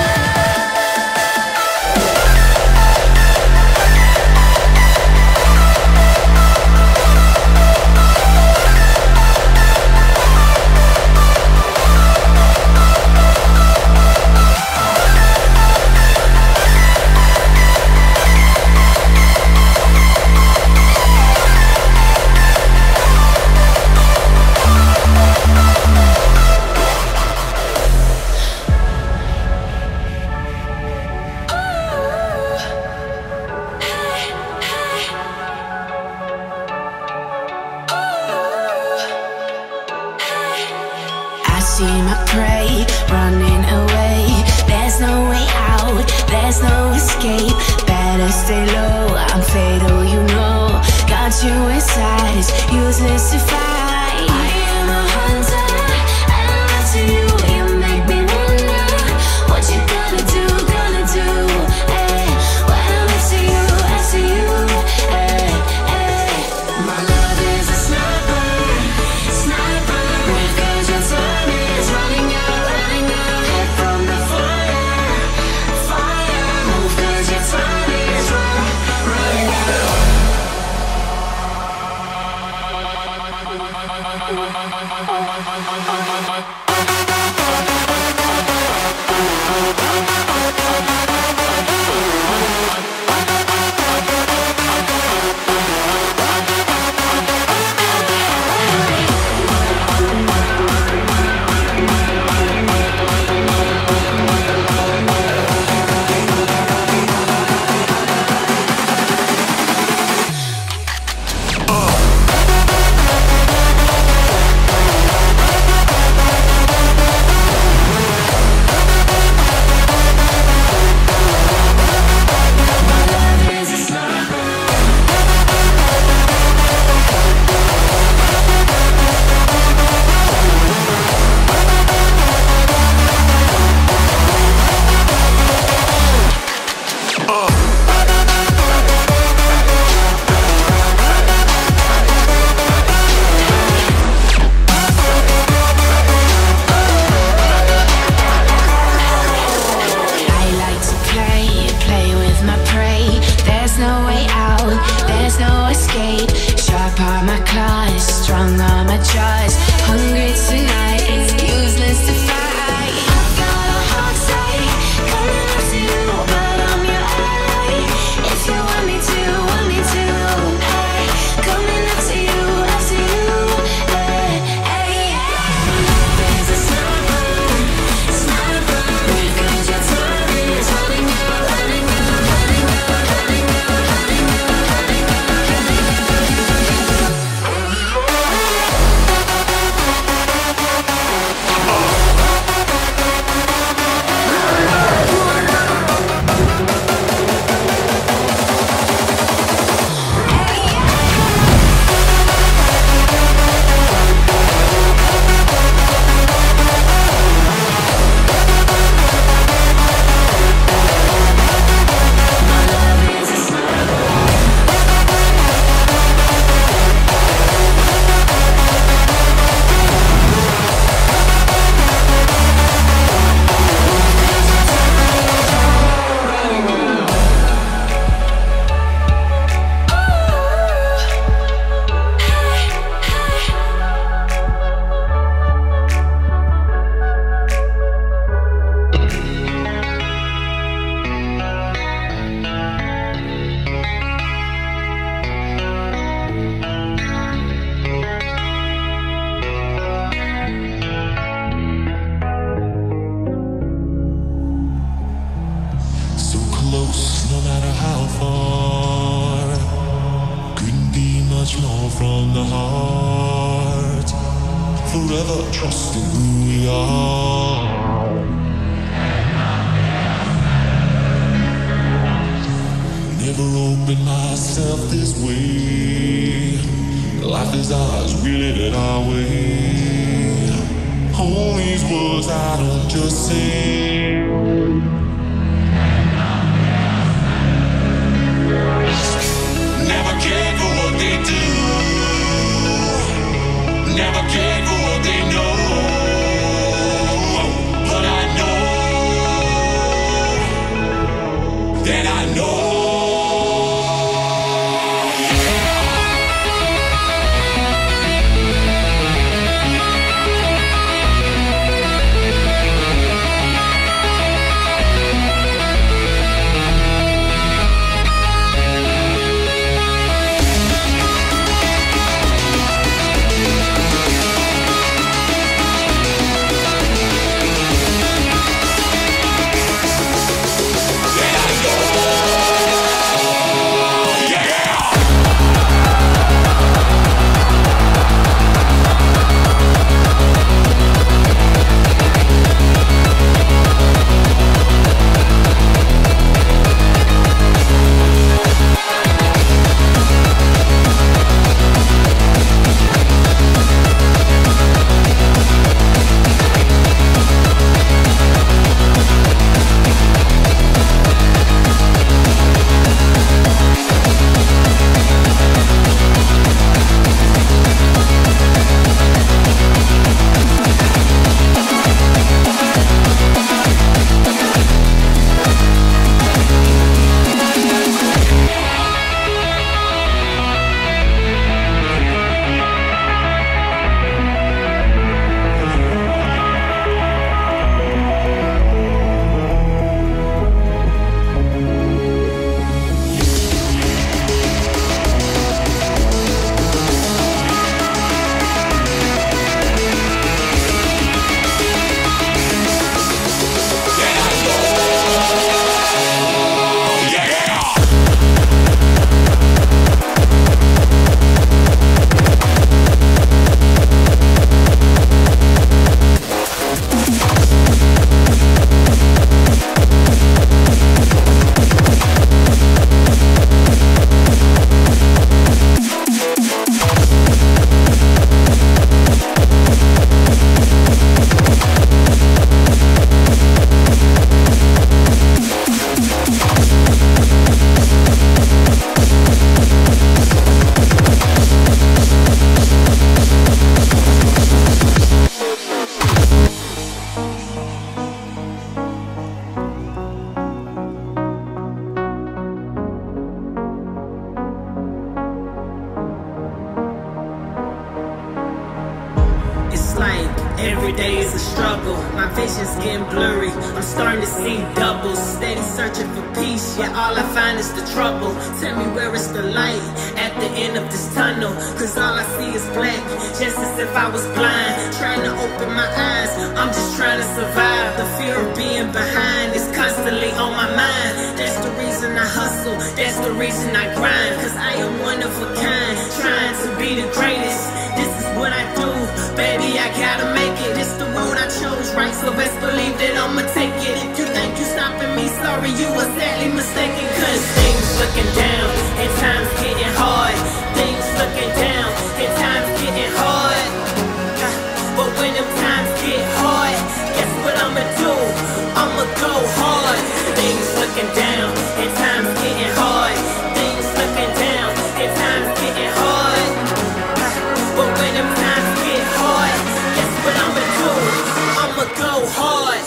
[SPEAKER 19] I see my prey running away. There's no way out, there's no escape. Better stay low, I'm fatal, you know. Got you inside, it's useless to fight. I am a hunter, and I love to you. You make me wonder what you gonna do, gonna do. Hey, when I'm next to you, next to you. Hey, hey. My love is a sniper, sniper. Because your time is running out, running out. Head from the fire, fire. Move 'cause your time is run, running out.
[SPEAKER 6] close, no matter how far. Couldn't be much more from the heart. Forever trusting who we are. Never opened myself this way. Life is ours, we live it our way. All these words I don't just say. Never cared for what they do. Never cared for what they know. But I know that I know.
[SPEAKER 20] Every day is a struggle, my vision's getting blurry. I'm starting to see doubles, steady searching for peace. Yeah, all I find is the trouble. Tell me where is the light at the end of this tunnel? Cause all I see is black, just as if I was blind. Trying to open my eyes, I'm just trying to survive. The fear of being behind is constantly on my mind. That's the reason I hustle, that's the reason I grind. Cause I am one of a kind, trying to be the greatest. This is what I do, baby, I gotta make it. It's the road I chose, right? So best believe that I'ma take it. If you think you stopping me, sorry, you were sadly mistaken. Cause things looking down, and times getting hard. Things looking down, and times getting hard. But when them times get hard, guess what I'ma do? I'ma go hard. Things looking down, and times getting hard. Things looking down, and times getting hard. But when them times get hard, guess what I'ma do? I'ma go hard.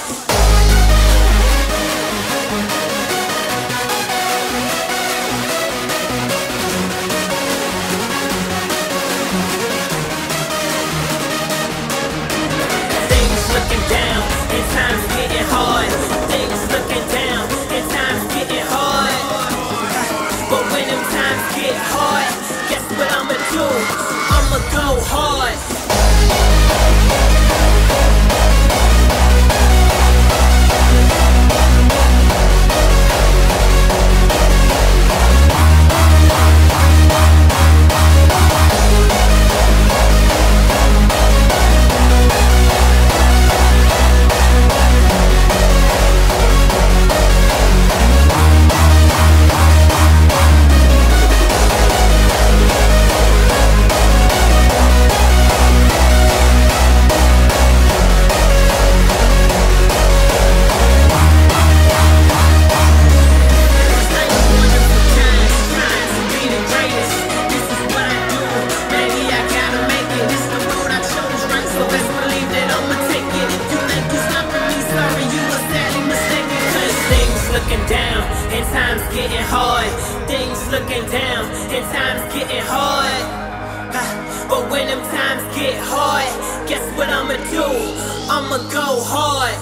[SPEAKER 20] looking down, and times getting hard. Things looking down, and times getting hard. Ah, but when them times get hard, guess what I'ma do? I'ma go hard.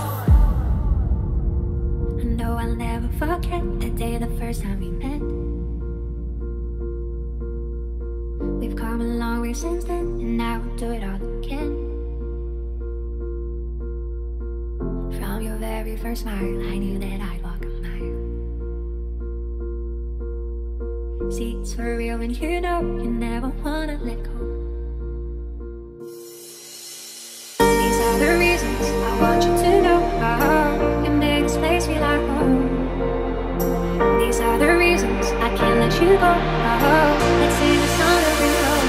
[SPEAKER 19] I know I'll never forget the day the first time we met. We've come a long way since then, and now we'll do it all again. From your very first smile, I knew that I'd walk a mile. See, it's for real when you know you never wanna let go. These are the reasons I want you to know. Oh, you make this place feel like home. These are the reasons I can't let you go. Oh, let's sing the song that we know.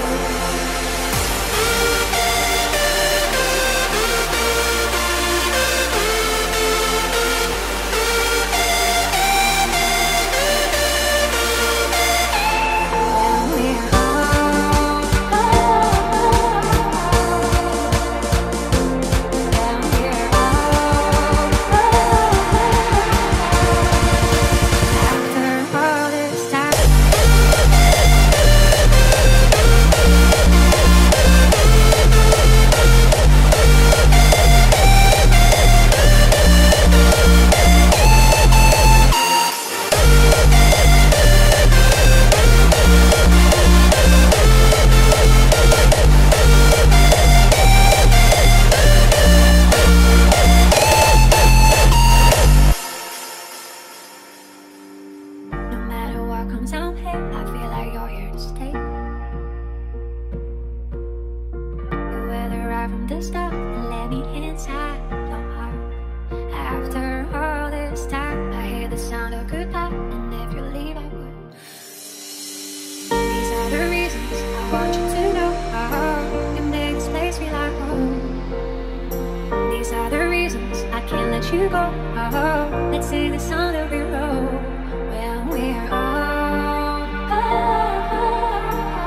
[SPEAKER 19] You go, oh, let's sing the song that we wrote when we're old. Oh,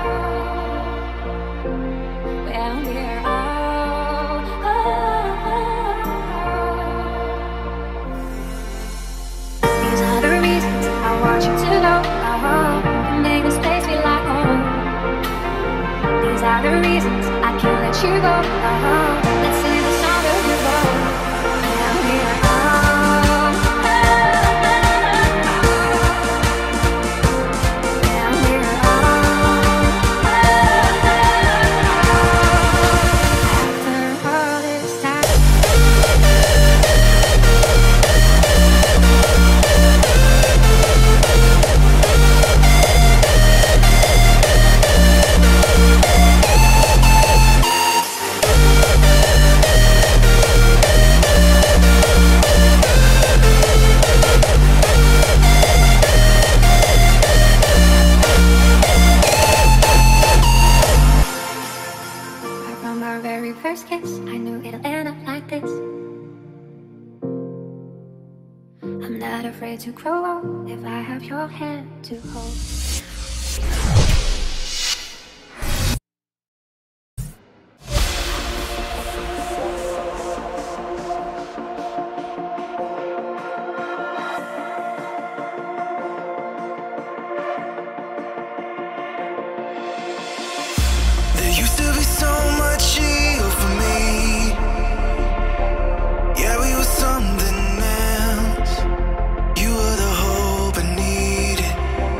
[SPEAKER 19] when we're old. Oh, these are the reasons I want you to know. Oh, and make this place feel like home. These are the reasons I can't let you go. Oh, let's sing the song that we wrote. To grow old if I have your hand to hold.
[SPEAKER 6] There used to be so much you for me. Yeah, we were something else. You were the hope I needed.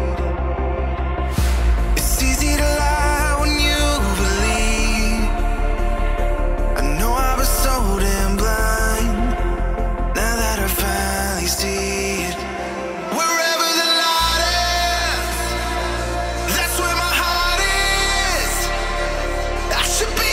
[SPEAKER 6] It's easy to lie when you believe. I know I was so damn blind. Now that I finally see it. Wherever the light is, that's where my heart is. I should be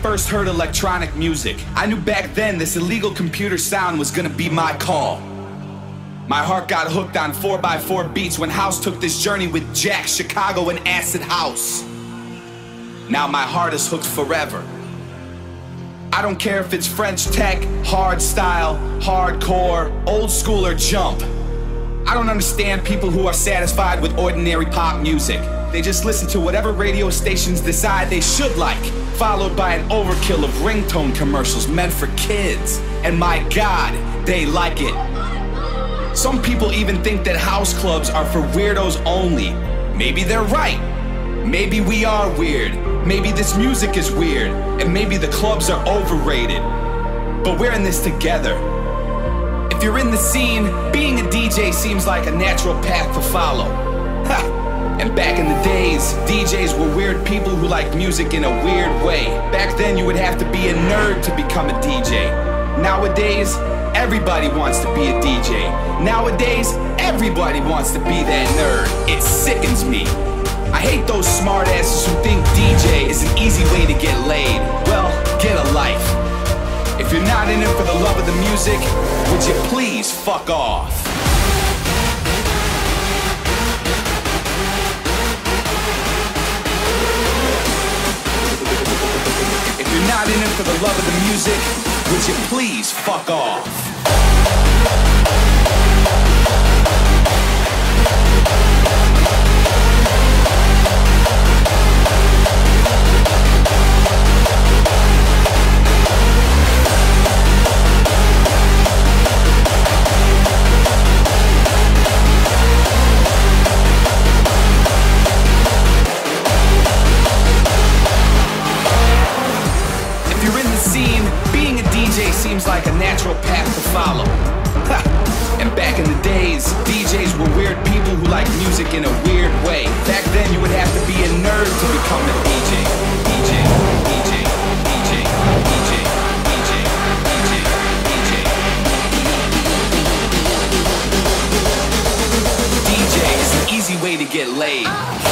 [SPEAKER 14] first heard electronic music, I knew back then this illegal computer sound was gonna be my call. My heart got hooked on four by four beats when House took this journey with Jack, Chicago, and Acid House. Now my heart is hooked forever. I don't care if it's French tech, hard style, hardcore, old school, or jump. I don't understand people who are satisfied with ordinary pop music. They just listen to whatever radio stations decide they should like, followed by an overkill of ringtone commercials meant for kids. And my God, they like it. Some people even think that house clubs are for weirdos only. Maybe they're right. Maybe we are weird. Maybe this music is weird. And maybe the clubs are overrated. But we're in this together. If you're in the scene, being a D J seems like a natural path to follow. Ha! And back in the days, D Js were weird people who liked music in a weird way. Back then you would have to be a nerd to become a D J. Nowadays, everybody wants to be a D J. Nowadays, everybody wants to be that nerd. It sickens me. I hate those smartasses who think D J is an easy way to get laid. Well, get a life. If you're not in it for the love of the music, would you please fuck off? If you're not in it for the love of the music, would you please fuck off? Seems like a natural path to follow. Ha! And back in the days, D Js were weird people who like music in a weird way. Back then you would have to be a nerd to become a D J. D J, D J, D J, D J, D J, D J, D J. D J is an easy way to get laid.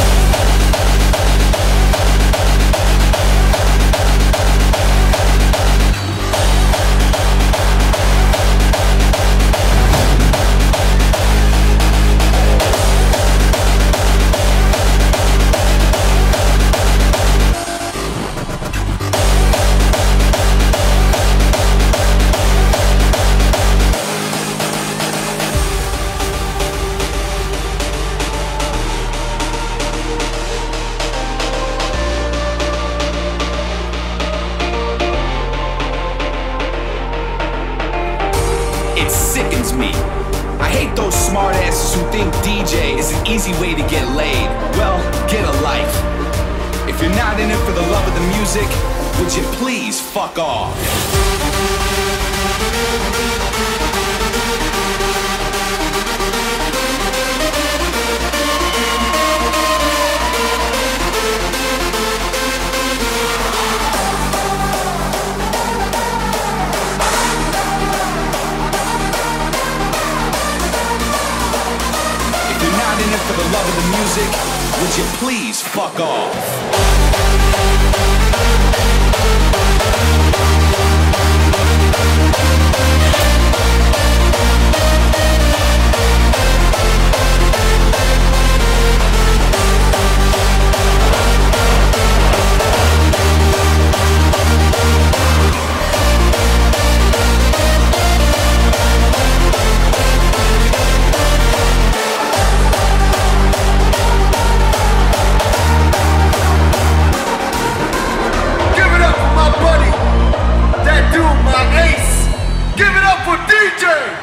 [SPEAKER 14] Smartasses who think D J is an easy way to get laid. Well, get a life. If you're not in it for the love of the music, would you please fuck off? For the love of the music, would you please fuck off?
[SPEAKER 15] Give it up for D J!